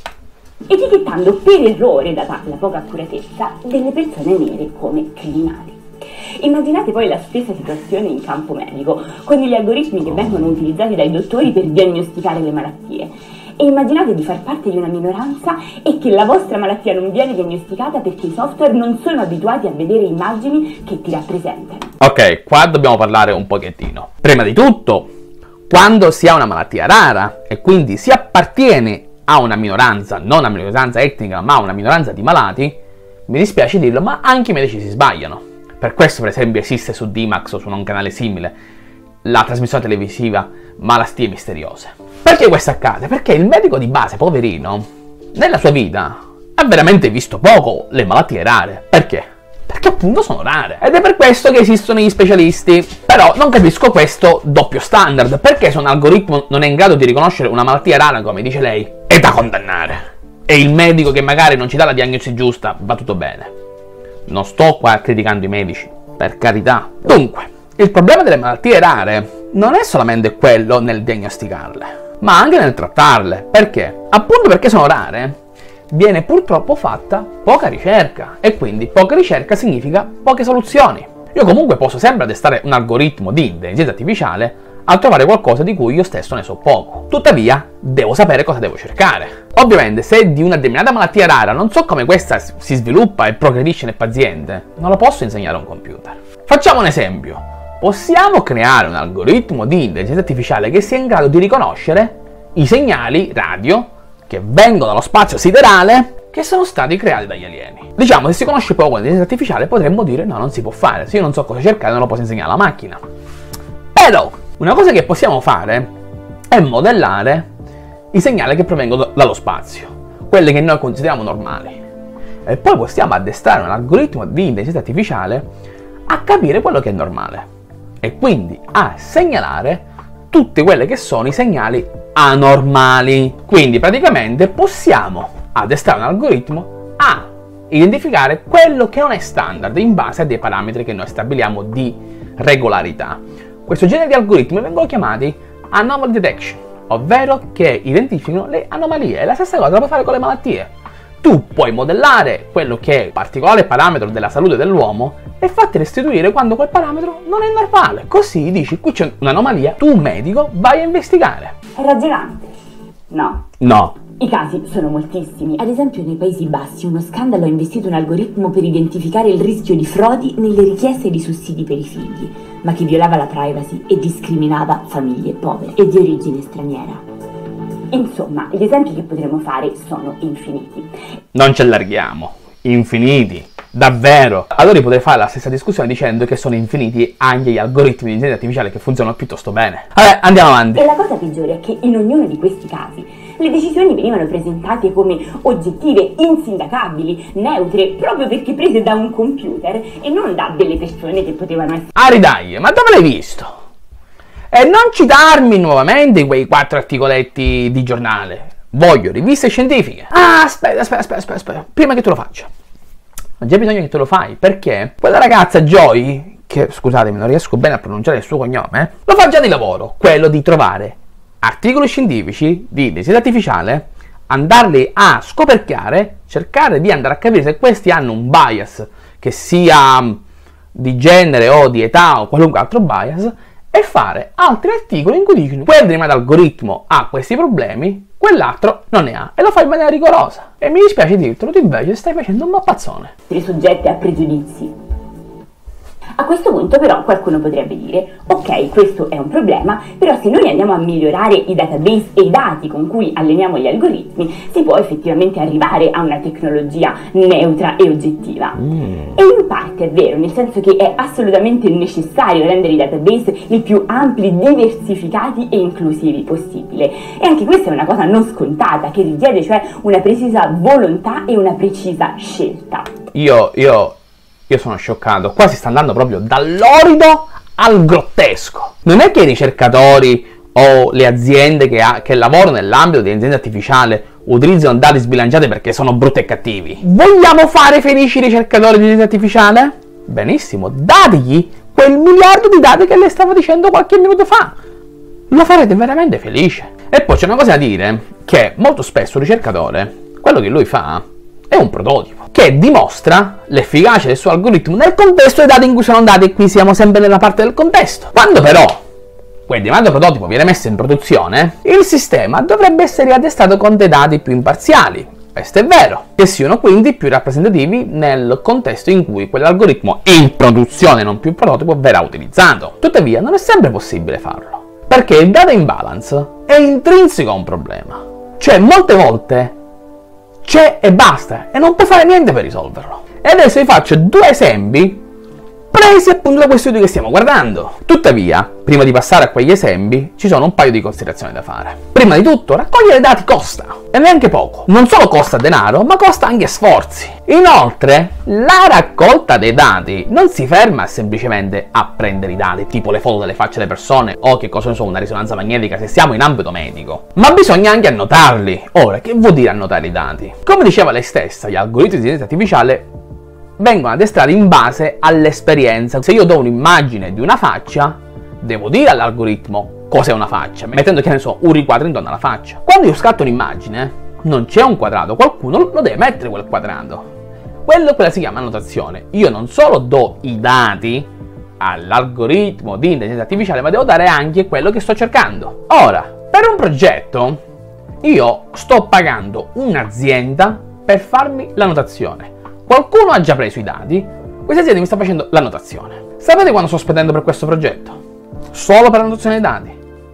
Etichettando per errore, data la poca accuratezza, delle persone nere come criminali. Immaginate poi la stessa situazione in campo medico, con gli algoritmi che vengono utilizzati dai dottori per diagnosticare le malattie. E immaginate di far parte di una minoranza e che la vostra malattia non viene diagnosticata perché i software non sono abituati a vedere immagini che ti rappresentano. Ok, qua dobbiamo parlare un pochettino. Prima di tutto, quando si ha una malattia rara e quindi si appartiene a una minoranza, non a una minoranza etnica, ma a una minoranza di malati, mi dispiace dirlo, ma anche i medici si sbagliano. Per questo, per esempio, esiste su D MAX o su un canale simile la trasmissione televisiva Malattie Misteriose. Perché questo accade? Perché il medico di base, poverino, nella sua vita ha veramente visto poco le malattie rare. Perché? Perché appunto sono rare. Ed è per questo che esistono gli specialisti. Però non capisco questo doppio standard. Perché se un algoritmo non è in grado di riconoscere una malattia rara, come dice lei, è da condannare. E il medico che magari non ci dà la diagnosi giusta, va tutto bene. Non sto qua criticando i medici, per carità. Dunque, il problema delle malattie rare non è solamente quello nel diagnosticarle, ma anche nel trattarle. Perché? Appunto perché sono rare, viene purtroppo fatta poca ricerca, e quindi poca ricerca significa poche soluzioni. Io comunque posso sempre addestrare un algoritmo di intelligenza artificiale a trovare qualcosa di cui io stesso ne so poco. Tuttavia, devo sapere cosa devo cercare. Ovviamente, se di una determinata malattia rara non so come questa si sviluppa e progredisce nel paziente, non lo posso insegnare a un computer. Facciamo un esempio. Possiamo creare un algoritmo di intelligenza artificiale che sia in grado di riconoscere i segnali radio che vengono dallo spazio siderale che sono stati creati dagli alieni. Diciamo, se si conosce poco l'intelligenza artificiale, potremmo dire no, non si può fare. Se io non so cosa cercare, non lo posso insegnare alla macchina. Però, una cosa che possiamo fare è modellare i segnali che provengono dallo spazio, quelli che noi consideriamo normali. E poi possiamo addestrare un algoritmo di intelligenza artificiale a capire quello che è normale. E quindi a segnalare tutti quelli che sono i segnali anormali. Quindi praticamente possiamo addestrare un algoritmo a identificare quello che non è standard in base a dei parametri che noi stabiliamo di regolarità. Questo genere di algoritmi vengono chiamati anomaly detection, ovvero che identificano le anomalie. E la stessa cosa la puoi fare con le malattie. Tu puoi modellare quello che è il particolare parametro della salute dell'uomo e farti restituire quando quel parametro non è normale. Così dici, qui c'è un'anomalia, tu medico vai a investigare. È ragionante? No. No. I casi sono moltissimi. Ad esempio nei Paesi Bassi uno scandalo ha investito un algoritmo per identificare il rischio di frodi nelle richieste di sussidi per i figli, ma che violava la privacy e discriminava famiglie povere e di origine straniera. Insomma, gli esempi che potremmo fare sono infiniti. Non ci allarghiamo. Infiniti. Davvero? Allora potrei fare la stessa discussione dicendo che sono infiniti anche gli algoritmi di intelligenza artificiale che funzionano piuttosto bene. Vabbè, andiamo avanti. E la cosa peggiore è che in ognuno di questi casi le decisioni venivano presentate come oggettive, insindacabili, neutre, proprio perché prese da un computer e non da delle persone che potevano essere... Ari dai, ma dove l'hai visto? E non citarmi nuovamente quei quattro articoletti di giornale. Voglio riviste scientifiche. Ah, aspetta, aspetta, aspetta, aspetta, aspetta. Prima che tu lo faccia. Ma c'è bisogno che te lo fai, perché quella ragazza Joy, che scusatemi non riesco bene a pronunciare il suo cognome, eh, lo fa già di lavoro, quello di trovare articoli scientifici di intelligenza artificiale, andarli a scoperchiare, cercare di andare a capire se questi hanno un bias, che sia di genere o di età o qualunque altro bias, e fare altri articoli in cui dicono quel determinato algoritmo ha questi problemi, quell'altro non ne ha, e lo fai in maniera rigorosa. E mi dispiace dirtelo, tu invece stai facendo un mappazzone. Soggette a pregiudizi. A questo punto però qualcuno potrebbe dire, ok, questo è un problema, però se noi andiamo a migliorare i database e i dati con cui alleniamo gli algoritmi, si può effettivamente arrivare a una tecnologia neutra e oggettiva. Mm. E in parte è vero, nel senso che è assolutamente necessario rendere i database il più ampli, diversificati e inclusivi possibile. E anche questa è una cosa non scontata, che richiede cioè una precisa volontà e una precisa scelta. Io, io... Io sono scioccato, qua si sta andando proprio dall'orido al grottesco. Non è che i ricercatori o le aziende che, ha, che lavorano nell'ambito di intelligenza artificiale utilizzano dati sbilanciati perché sono brutti e cattivi. Vogliamo fare felici i ricercatori di intelligenza artificiale? Benissimo, dategli quel miliardo di dati che le stavo dicendo qualche minuto fa. Lo farete veramente felice. E poi c'è una cosa da dire, che molto spesso il ricercatore, quello che lui fa, è un prototipo che dimostra l'efficacia del suo algoritmo nel contesto dei dati in cui sono andati, e qui siamo sempre nella parte del contesto. Quando però quel determinato prototipo viene messo in produzione, il sistema dovrebbe essere addestrato con dei dati più imparziali, questo è vero, che siano quindi più rappresentativi nel contesto in cui quell'algoritmo in produzione, non più prototipo, verrà utilizzato. Tuttavia non è sempre possibile farlo, perché il data imbalance è intrinseco a un problema, cioè molte volte c'è e basta, e non puoi fare niente per risolverlo. E adesso vi faccio due esempi presi appunto da quei studi che stiamo guardando. Tuttavia, prima di passare a quegli esempi, ci sono un paio di considerazioni da fare. Prima di tutto, raccogliere dati costa, e neanche poco. Non solo costa denaro, ma costa anche sforzi. Inoltre, la raccolta dei dati non si ferma semplicemente a prendere i dati, tipo le foto delle facce delle persone o che cosa ne so, una risonanza magnetica se siamo in ambito medico, ma bisogna anche annotarli. Ora, che vuol dire annotare i dati? Come diceva lei stessa, gli algoritmi di intelligenza artificiale vengono addestrati in base all'esperienza. Se io do un'immagine di una faccia, devo dire all'algoritmo cos'è una faccia, mettendo, che ne so, un riquadro intorno alla faccia. Quando io scatto un'immagine, non c'è un quadrato, qualcuno lo deve mettere quel quadrato. Quello, quella si chiama annotazione. Io non solo do i dati all'algoritmo di intelligenza artificiale, ma devo dare anche quello che sto cercando. Ora, per un progetto, io sto pagando un'azienda per farmi l'annotazione. Qualcuno ha già preso i dati, questa azienda mi sta facendo l'annotazione. Sapete quanto sto spendendo per questo progetto? Solo per l'annotazione dei dati?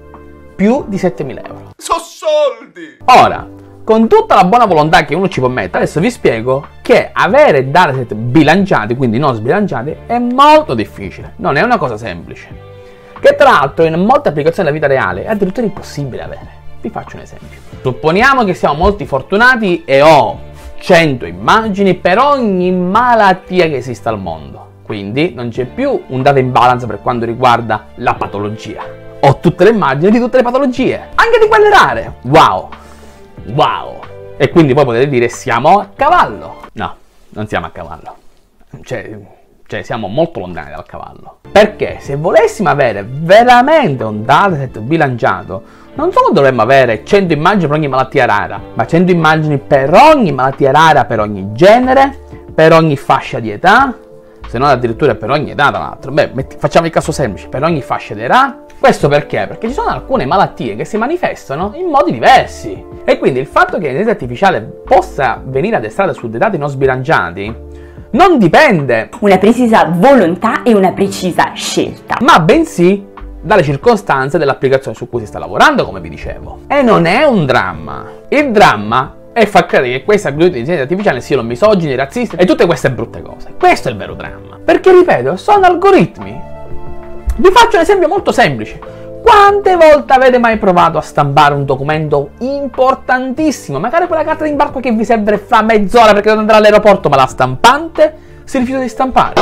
Più di settemila euro. So soldi! Ora, con tutta la buona volontà che uno ci può mettere, adesso vi spiego che avere dataset bilanciati, quindi non sbilanciati, è molto difficile. Non è una cosa semplice. Che tra l'altro in molte applicazioni della vita reale è addirittura impossibile avere. Vi faccio un esempio. Supponiamo che siamo molti fortunati e ho cento immagini per ogni malattia che esista al mondo. Quindi non c'è più un data imbalance per quanto riguarda la patologia. Ho tutte le immagini di tutte le patologie, anche di quelle rare. Wow! Wow! E quindi voi potete dire siamo a cavallo. No, non siamo a cavallo. Cioè, cioè siamo molto lontani dal cavallo. Perché se volessimo avere veramente un dataset bilanciato, non solo dovremmo avere cento immagini per ogni malattia rara, ma cento immagini per ogni malattia rara, per ogni genere, per ogni fascia di età, se non addirittura per ogni età, tra l'altro. Beh, metti, facciamo il caso semplice, per ogni fascia di età. Questo perché? Perché ci sono alcune malattie che si manifestano in modi diversi. E quindi il fatto che l'intelligenza artificiale possa venire addestrata su dei dati non sbilanciati non dipende una precisa volontà e una precisa scelta, ma bensì dalle circostanze dell'applicazione su cui si sta lavorando, come vi dicevo. E non è un dramma. Il dramma è far credere che questi algoritmi di intelligenza artificiale siano misogini, razzisti e tutte queste brutte cose. Questo è il vero dramma. Perché, ripeto, sono algoritmi. Vi faccio un esempio molto semplice. Quante volte avete mai provato a stampare un documento importantissimo? Magari quella carta d'imbarco che vi serve fra mezz'ora perché dovete andare all'aeroporto, ma la stampante si rifiuta di stampare.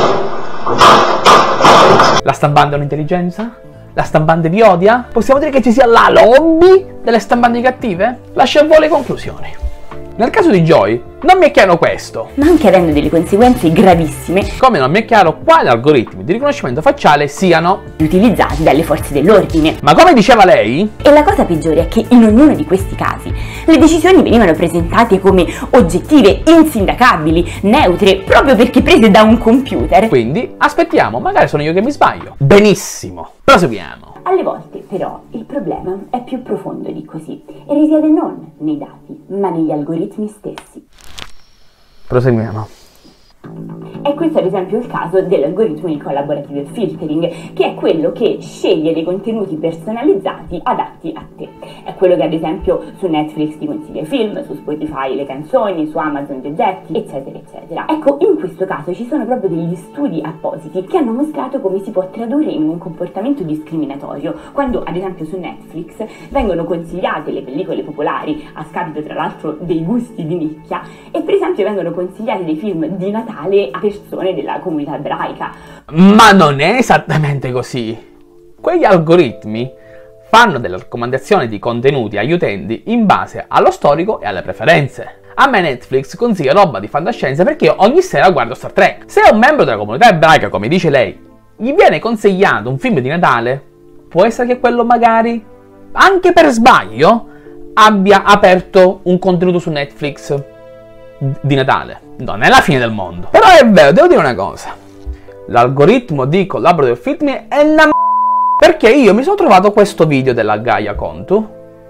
La stampante è un'intelligenza? La stampante vi odia? Possiamo dire che ci sia la lobby delle stampanti cattive? Lascio a voi le conclusioni. Nel caso di Joy non mi è chiaro questo, ma anche avendo delle conseguenze gravissime, come non mi è chiaro quali algoritmi di riconoscimento facciale siano utilizzati dalle forze dell'ordine. Ma come diceva lei, e la cosa peggiore è che in ognuno di questi casi le decisioni venivano presentate come oggettive, insindacabili, neutre, proprio perché prese da un computer. Quindi aspettiamo, magari sono io che mi sbaglio. Benissimo, proseguiamo. Alle volte però il problema è più profondo di così e risiede non nei dati ma negli algoritmi stessi. Proseguiamo. E questo ad esempio il caso dell'algoritmo di collaborative filtering, che è quello che sceglie dei contenuti personalizzati adatti a te. È quello che ad esempio su Netflix ti consiglia i film, su Spotify le canzoni, su Amazon gli oggetti, eccetera eccetera. Ecco, in questo caso ci sono proprio degli studi appositi che hanno mostrato come si può tradurre in un comportamento discriminatorio quando ad esempio su Netflix vengono consigliate le pellicole popolari a scapito tra l'altro dei gusti di nicchia e per esempio vengono consigliati dei film di Natale a persone della comunità ebraica. Ma non è esattamente così. Quegli algoritmi fanno delle raccomandazioni di contenuti agli utenti in base allo storico e alle preferenze. A me Netflix consiglia roba di fantascienza perché io ogni sera guardo Star Trek. Se un membro della comunità ebraica, come dice lei, gli viene consigliato un film di Natale, può essere che quello magari, anche per sbaglio, abbia aperto un contenuto su Netflix di Natale. Non è la fine del mondo. Però è vero, devo dire una cosa. L'algoritmo di collaborative filtering è una m***a, perché io mi sono trovato questo video della Gaia Contu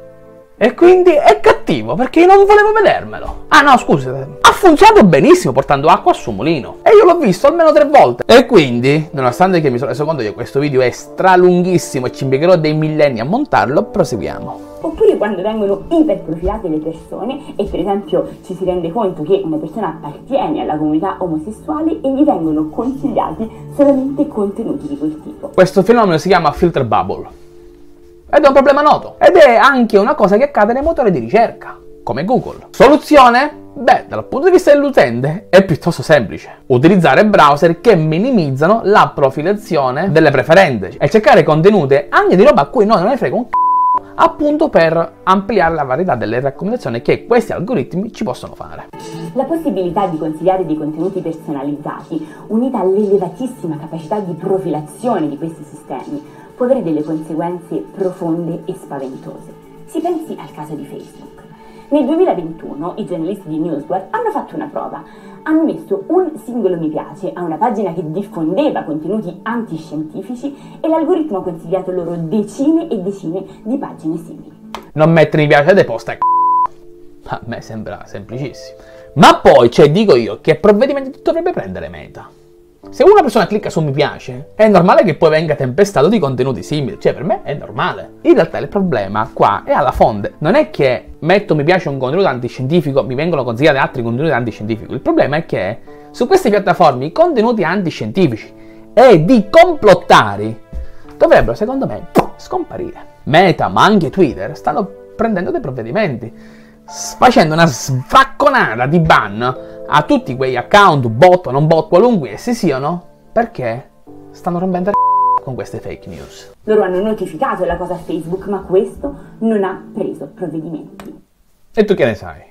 e quindi è cattivo perché io non volevo vedermelo. Ah no, scusate. Ha funzionato benissimo portando acqua al suo mulino e io l'ho visto almeno tre volte. E quindi, nonostante che mi sono reso conto che questo video è stralunghissimo e ci impiegherò dei millenni a montarlo, proseguiamo. Oppure quando vengono iperprofilate le persone e per esempio ci si rende conto che una persona appartiene alla comunità omosessuale e gli vengono consigliati solamente contenuti di quel tipo. Questo fenomeno si chiama filter bubble ed è un problema noto ed è anche una cosa che accade nei motori di ricerca come Google. Soluzione? Beh, dal punto di vista dell'utente è piuttosto semplice. Utilizzare browser che minimizzano la profilazione delle preferenze e cercare contenuti anche di roba a cui noi non ne frega un c***o, appunto per ampliare la varietà delle raccomandazioni che questi algoritmi ci possono fare. La possibilità di consigliare dei contenuti personalizzati, unita all'elevatissima capacità di profilazione di questi sistemi, può avere delle conseguenze profonde e spaventose. Si pensi al caso di Facebook. Nel duemilaventuno i giornalisti di Newsguard hanno fatto una prova. Hanno messo un singolo mi piace a una pagina che diffondeva contenuti antiscientifici e l'algoritmo ha consigliato loro decine e decine di pagine simili. Non mettere mi piace a dei post è c***o. A me sembra semplicissimo. Ma poi, cioè, dico io, che provvedimenti dovrebbe prendere Meta? Se una persona clicca su mi piace, è normale che poi venga tempestato di contenuti simili. Cioè, per me è normale. In realtà il problema qua è alla fonte. Non è che metto mi piace un contenuto antiscientifico, mi vengono consigliati altri contenuti antiscientifici. Il problema è che su queste piattaforme i contenuti antiscientifici e di complottari dovrebbero, secondo me, scomparire. Meta, ma anche Twitter, stanno prendendo dei provvedimenti, facendo una sfracconata di ban a tutti quegli account, bot o non bot, qualunque essi siano, perché stanno rompendo il con queste fake news. Loro hanno notificato la cosa a Facebook, ma questo non ha preso provvedimenti. E tu che ne sai?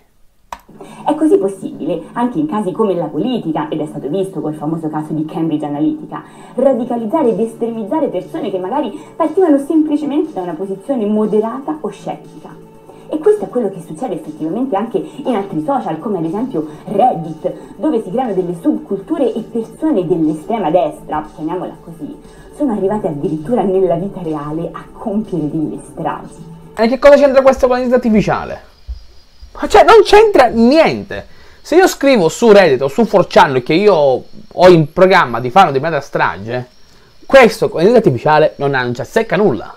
È così possibile, anche in casi come la politica, ed è stato visto col famoso caso di Cambridge Analytica, radicalizzare ed estremizzare persone che magari partivano semplicemente da una posizione moderata o scettica. E questo è quello che succede effettivamente anche in altri social, come ad esempio Reddit, dove si creano delle subculture e persone dell'estrema destra, chiamiamola così, sono arrivate addirittura nella vita reale a compiere delle stragi. E che cosa c'entra questo con l'intelligenza artificiale? Cioè, non c'entra niente. Se io scrivo su Reddit o su four chan che io ho in programma di fare una determinata strage, questo con l'intelligenza artificiale non, ha, non ci azzecca nulla.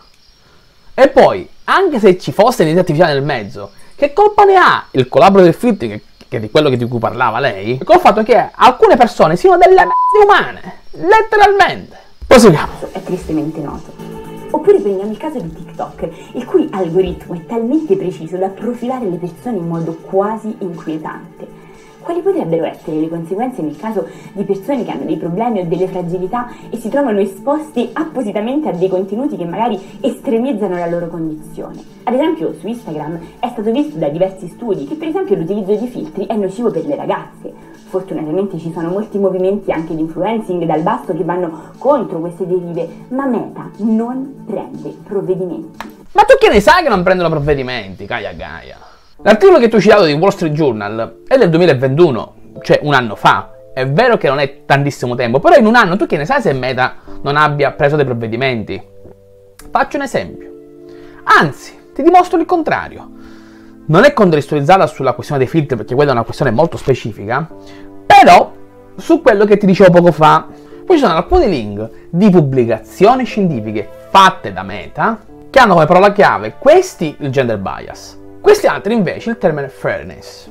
E poi, anche se ci fosse l'intelligenza artificiale nel mezzo, che colpa ne ha il collaborative filtering, che è di quello di cui parlava lei, col fatto che alcune persone siano delle mezze umane, letteralmente. Proseguiamo. È tristemente noto. Oppure prendiamo il caso di TikTok, il cui algoritmo è talmente preciso da profilare le persone in modo quasi inquietante. Quali potrebbero essere le conseguenze nel caso di persone che hanno dei problemi o delle fragilità e si trovano esposti appositamente a dei contenuti che magari estremizzano la loro condizione? Ad esempio su Instagram è stato visto da diversi studi che per esempio l'utilizzo di filtri è nocivo per le ragazze. Fortunatamente ci sono molti movimenti anche di influencing dal basso che vanno contro queste derive, ma Meta non prende provvedimenti. Ma tu che ne sai che non prendono provvedimenti, Gaia Gaia? L'articolo che tu hai citato di Wall Street Journal è del duemilaventuno, cioè un anno fa. È vero che non è tantissimo tempo, però in un anno tu che ne sai se Meta non abbia preso dei provvedimenti? Faccio un esempio. Anzi, ti dimostro il contrario. Non è contestualizzata sulla questione dei filtri, perché quella è una questione molto specifica, però su quello che ti dicevo poco fa. Poi ci sono alcuni link di pubblicazioni scientifiche fatte da Meta che hanno come parola chiave questi il gender bias, questi altri invece il termine fairness.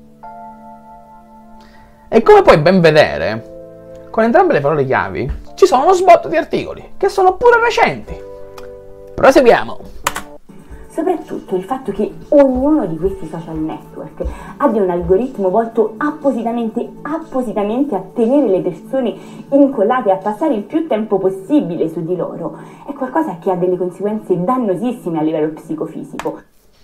E come puoi ben vedere, con entrambe le parole chiavi ci sono uno sbotto di articoli che sono pure recenti. Proseguiamo. Soprattutto il fatto che ognuno di questi social network abbia un algoritmo volto appositamente, appositamente a tenere le persone incollate, a passare il più tempo possibile su di loro, è qualcosa che ha delle conseguenze dannosissime a livello psicofisico.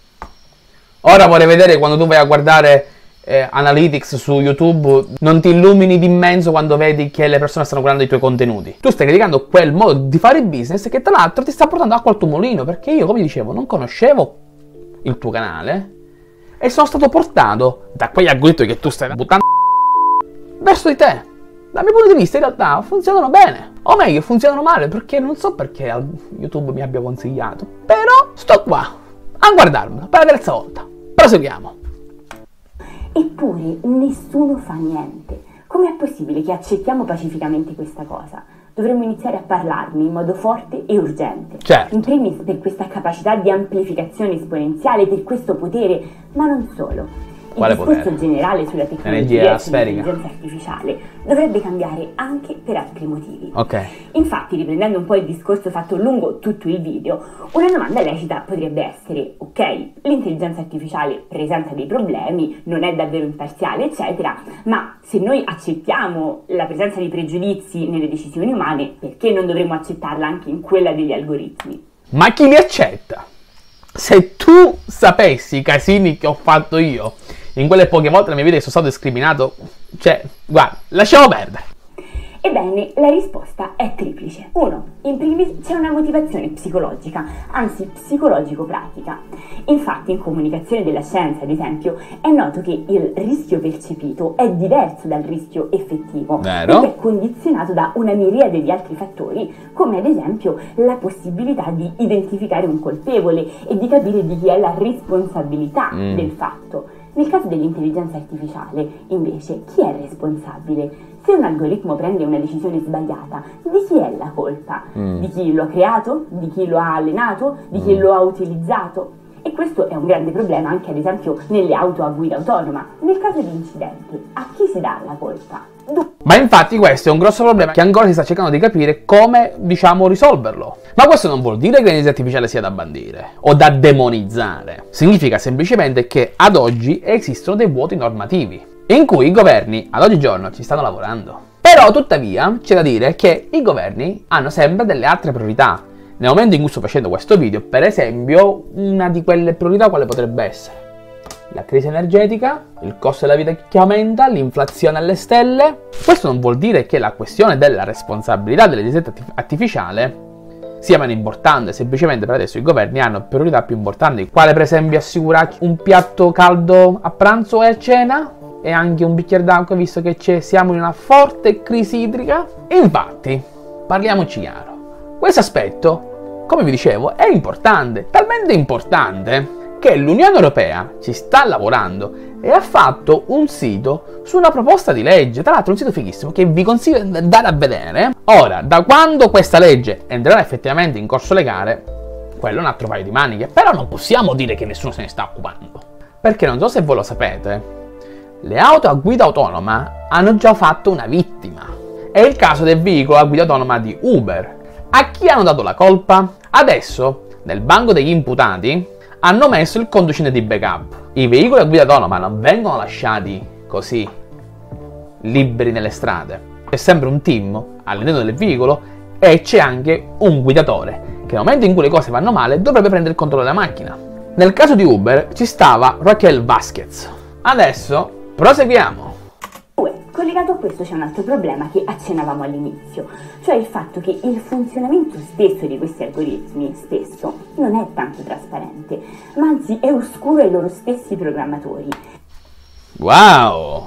Ora vorrei vedere quando tu vai a guardare eh, Analytics su YouTube, non ti illumini d'immenso quando vedi che le persone stanno guardando i tuoi contenuti. Tu stai criticando quel modo di fare business che tra l'altro ti sta portando acqua al tuo mulino, perché io, come dicevo, non conoscevo il tuo canale e sono stato portato da quegli algoritmi che tu stai buttando verso di te. Dal mio punto di vista in realtà funzionano bene, o meglio funzionano male, perché non so perché YouTube mi abbia consigliato, però sto qua a guardarmelo per la terza volta. Proseguiamo. Eppure nessuno fa niente. Com'è possibile che accettiamo pacificamente questa cosa? Dovremmo iniziare a parlarne in modo forte e urgente. Certo. In primis per questa capacità di amplificazione esponenziale, per questo potere, ma non solo. Il Quale discorso potere? generale sulla tecnologia Energia e sferica. sull'intelligenza artificiale dovrebbe cambiare anche per altri motivi. Ok. Infatti, riprendendo un po' il discorso fatto lungo tutto il video, una domanda lecita potrebbe essere: ok, l'intelligenza artificiale presenta dei problemi, non è davvero imparziale, eccetera, ma se noi accettiamo la presenza di pregiudizi nelle decisioni umane, perché non dovremmo accettarla anche in quella degli algoritmi? Ma chi li accetta? Se tu sapessi i casini che ho fatto io in quelle poche volte nella mia vita che sono stato discriminato, cioè, guarda, lasciamo perdere. Ebbene, la risposta è triplice. uno. In primis c'è una motivazione psicologica, anzi psicologico-pratica. Infatti in comunicazione della scienza, ad esempio, è noto che il rischio percepito è diverso dal rischio effettivo, Vero? perché è condizionato da una miriade di altri fattori, come ad esempio la possibilità di identificare un colpevole e di capire di chi è la responsabilità Mm. del fatto. Nel caso dell'intelligenza artificiale, invece, chi è responsabile? Se un algoritmo prende una decisione sbagliata, di chi è la colpa? Mm. Di chi lo ha creato? Di chi lo ha allenato? Di chi Mm. lo ha utilizzato? E questo è un grande problema anche ad esempio nelle auto a guida autonoma. Nel caso di incidente, a chi si dà la colpa? Du- Ma infatti questo è un grosso problema che ancora si sta cercando di capire come, diciamo, risolverlo. Ma questo non vuol dire che l'intelligenza artificiale sia da bandire o da demonizzare. Significa semplicemente che ad oggi esistono dei vuoti normativi in cui i governi ad oggigiorno ci stanno lavorando. Però tuttavia c'è da dire che i governi hanno sempre delle altre priorità. Nel momento in cui sto facendo questo video, per esempio, una di quelle priorità quale potrebbe essere? La crisi energetica, il costo della vita che aumenta, l'inflazione alle stelle. Questo non vuol dire che la questione della responsabilità dell'intelligenza artificiale sia meno importante, semplicemente per adesso i governi hanno priorità più importanti, quale per esempio assicurare un piatto caldo a pranzo e a cena e anche un bicchiere d'acqua, visto che c'è, siamo in una forte crisi idrica. Infatti, parliamoci chiaro, questo aspetto, come vi dicevo, è importante, talmente importante che l'Unione Europea ci sta lavorando e ha fatto un sito su una proposta di legge, tra l'altro un sito fighissimo che vi consiglio di andare a vedere. Ora, da quando questa legge entrerà effettivamente in corso legale, quello è un altro paio di maniche, però non possiamo dire che nessuno se ne sta occupando. Perché non so se voi lo sapete, le auto a guida autonoma hanno già fatto una vittima. È il caso del veicolo a guida autonoma di Uber. A chi hanno dato la colpa? Adesso, nel banco degli imputati, hanno messo il conducente di backup. I veicoli a guida autonoma non vengono lasciati così liberi nelle strade. C'è sempre un team all'interno del veicolo e c'è anche un guidatore che nel momento in cui le cose vanno male dovrebbe prendere il controllo della macchina. Nel caso di Uber ci stava Raquel Vasquez. Adesso proseguiamo. Collegato a questo c'è un altro problema che accennavamo all'inizio, cioè il fatto che il funzionamento stesso di questi algoritmi spesso non è tanto trasparente, ma anzi è oscuro ai loro stessi programmatori. Wow!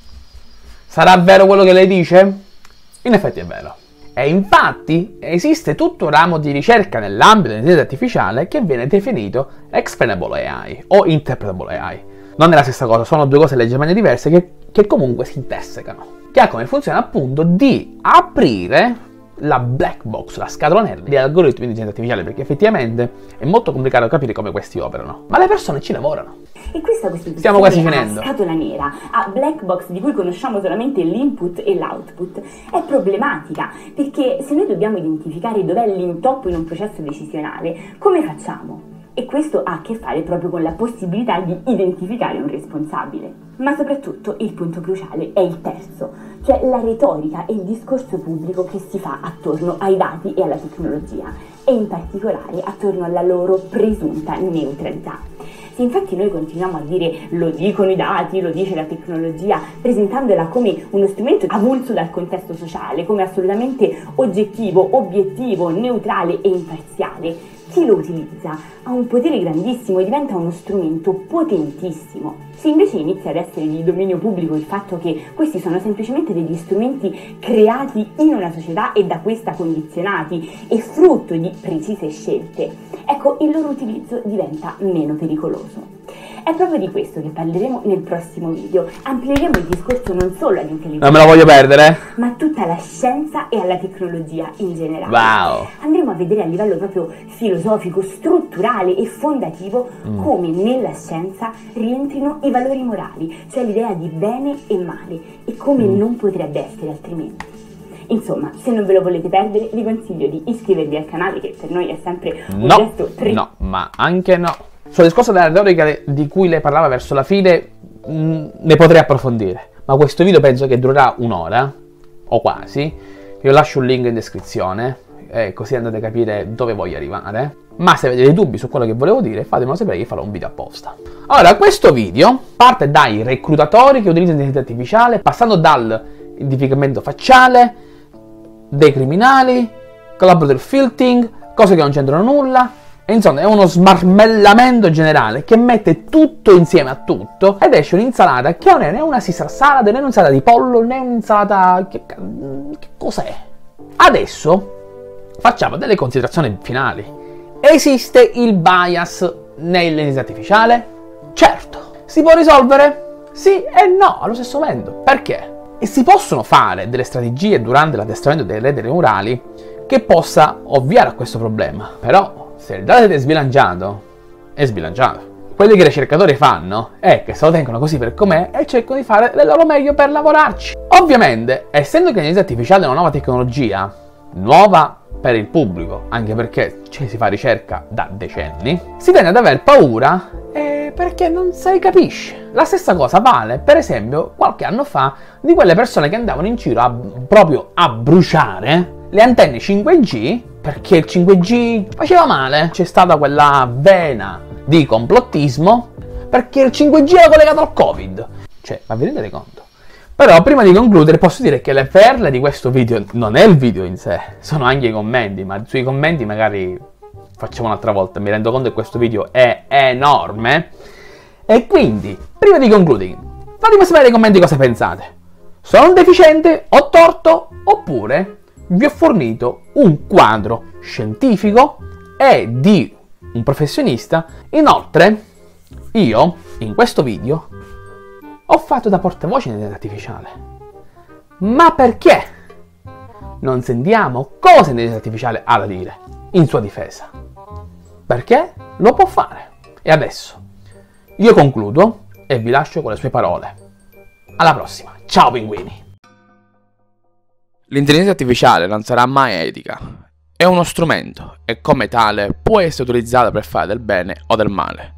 Sarà vero quello che lei dice? In effetti è vero. E infatti esiste tutto un ramo di ricerca nell'ambito dell'intelligenza artificiale che viene definito Explainable A I o Interpretable A I. Non è la stessa cosa, sono due cose leggermente diverse che, che comunque si intersecano. Che ha come funzione appunto di aprire la black box, la scatola nera di algoritmi di intelligenza artificiale, perché effettivamente è molto complicato capire come questi operano. Ma le persone ci lavorano. E questa costituzione Stiamo quasi finendo. a scatola nera, a black box di cui conosciamo solamente l'input e l'output, è problematica, perché se noi dobbiamo identificare dov'è l'intoppo in un processo decisionale, come facciamo? E questo ha a che fare proprio con la possibilità di identificare un responsabile. Ma soprattutto il punto cruciale è il terzo, cioè la retorica e il discorso pubblico che si fa attorno ai dati e alla tecnologia, e in particolare attorno alla loro presunta neutralità. Se infatti noi continuiamo a dire lo dicono i dati, lo dice la tecnologia, presentandola come uno strumento avulso dal contesto sociale, come assolutamente oggettivo, obiettivo, neutrale e imparziale, chi lo utilizza ha un potere grandissimo e diventa uno strumento potentissimo. Se invece inizia ad essere di dominio pubblico il fatto che questi sono semplicemente degli strumenti creati in una società e da questa condizionati e frutto di precise scelte, ecco, il loro utilizzo diventa meno pericoloso. È proprio di questo che parleremo nel prossimo video. Amplieremo il discorso non solo all'intelligenza, Non me la voglio perdere, ma a tutta la scienza e alla tecnologia in generale. Wow. Andremo a vedere a livello proprio filosofico, strutturale e fondativo mm. come nella scienza rientrino i valori morali, cioè l'idea di bene e male, e come mm. non potrebbe essere altrimenti. Insomma, se non ve lo volete perdere, vi consiglio di iscrivervi al canale, che per noi è sempre un no, gesto tri- no, ma anche no. Sul discorso della retorica di cui lei parlava verso la fine, mh, ne potrei approfondire, ma questo video penso che durerà un'ora, o quasi. Io lascio un link in descrizione, eh, così andate a capire dove voglio arrivare. Ma se avete dei dubbi su quello che volevo dire, fatemelo sapere che farò un video apposta. Allora, questo video parte dai reclutatori che utilizzano l'intelligenza artificiale, passando dal identificamento facciale, dei criminali, collaborative filtering, cose che non c'entrano nulla. Insomma, è uno smarmellamento generale che mette tutto insieme a tutto ed esce un'insalata che non è né una Caesar salad, né un'insalata di pollo, né un'insalata... Che, che cos'è? Adesso facciamo delle considerazioni finali. Esiste il bias nell'intelligenza artificiale? Certo. Si può risolvere? Sì e no allo stesso momento. Perché? E si possono fare delle strategie durante l'addestramento delle reti neurali che possa ovviare a questo problema. Però se il dato è sbilanciato, è sbilanciato. Quello che i ricercatori fanno è che se lo tengono così per com'è e cercano di fare del loro meglio per lavorarci. Ovviamente, essendo che l'intelligenza artificiale è una nuova tecnologia, nuova per il pubblico, anche perché ci si fa ricerca da decenni, si tende ad aver paura eh, perché non si capisce. La stessa cosa vale, per esempio, qualche anno fa, di quelle persone che andavano in giro a, proprio a bruciare le antenne cinque G perché il cinque G faceva male. C'è stata quella vena di complottismo perché il cinque G era collegato al Covid. Cioè, ma vi rendete conto? Però prima di concludere posso dire che le perle di questo video non è il video in sé, sono anche i commenti, ma sui commenti magari facciamo un'altra volta. Mi rendo conto che questo video è enorme. E quindi, prima di concludere, fatemi sapere nei commenti cosa pensate. Sono un deficiente, ho torto, oppure vi ho fornito un quadro scientifico e di un professionista. Inoltre, io, in questo video, ho fatto da portavoce dell'intelligenza artificiale. Ma perché non sentiamo cosa l'intelligenza artificiale ha da dire in sua difesa? Perché lo può fare. E adesso, io concludo e vi lascio con le sue parole. Alla prossima, ciao pinguini! L'intelligenza artificiale non sarà mai etica, è uno strumento e come tale può essere utilizzata per fare del bene o del male.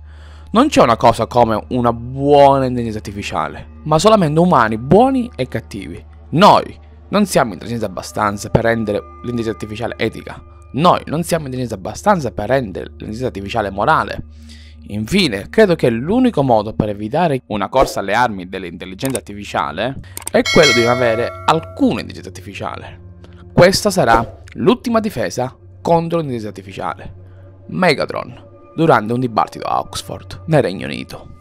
Non c'è una cosa come una buona intelligenza artificiale, ma solamente umani buoni e cattivi. Noi non siamo intelligenti abbastanza per rendere l'intelligenza artificiale etica. Noi non siamo intelligenti abbastanza per rendere l'intelligenza artificiale morale. Infine, credo che l'unico modo per evitare una corsa alle armi dell'intelligenza artificiale è quello di non avere alcuna intelligenza artificiale. Questa sarà l'ultima difesa contro l'intelligenza artificiale. Megatron, durante un dibattito a Oxford, nel Regno Unito.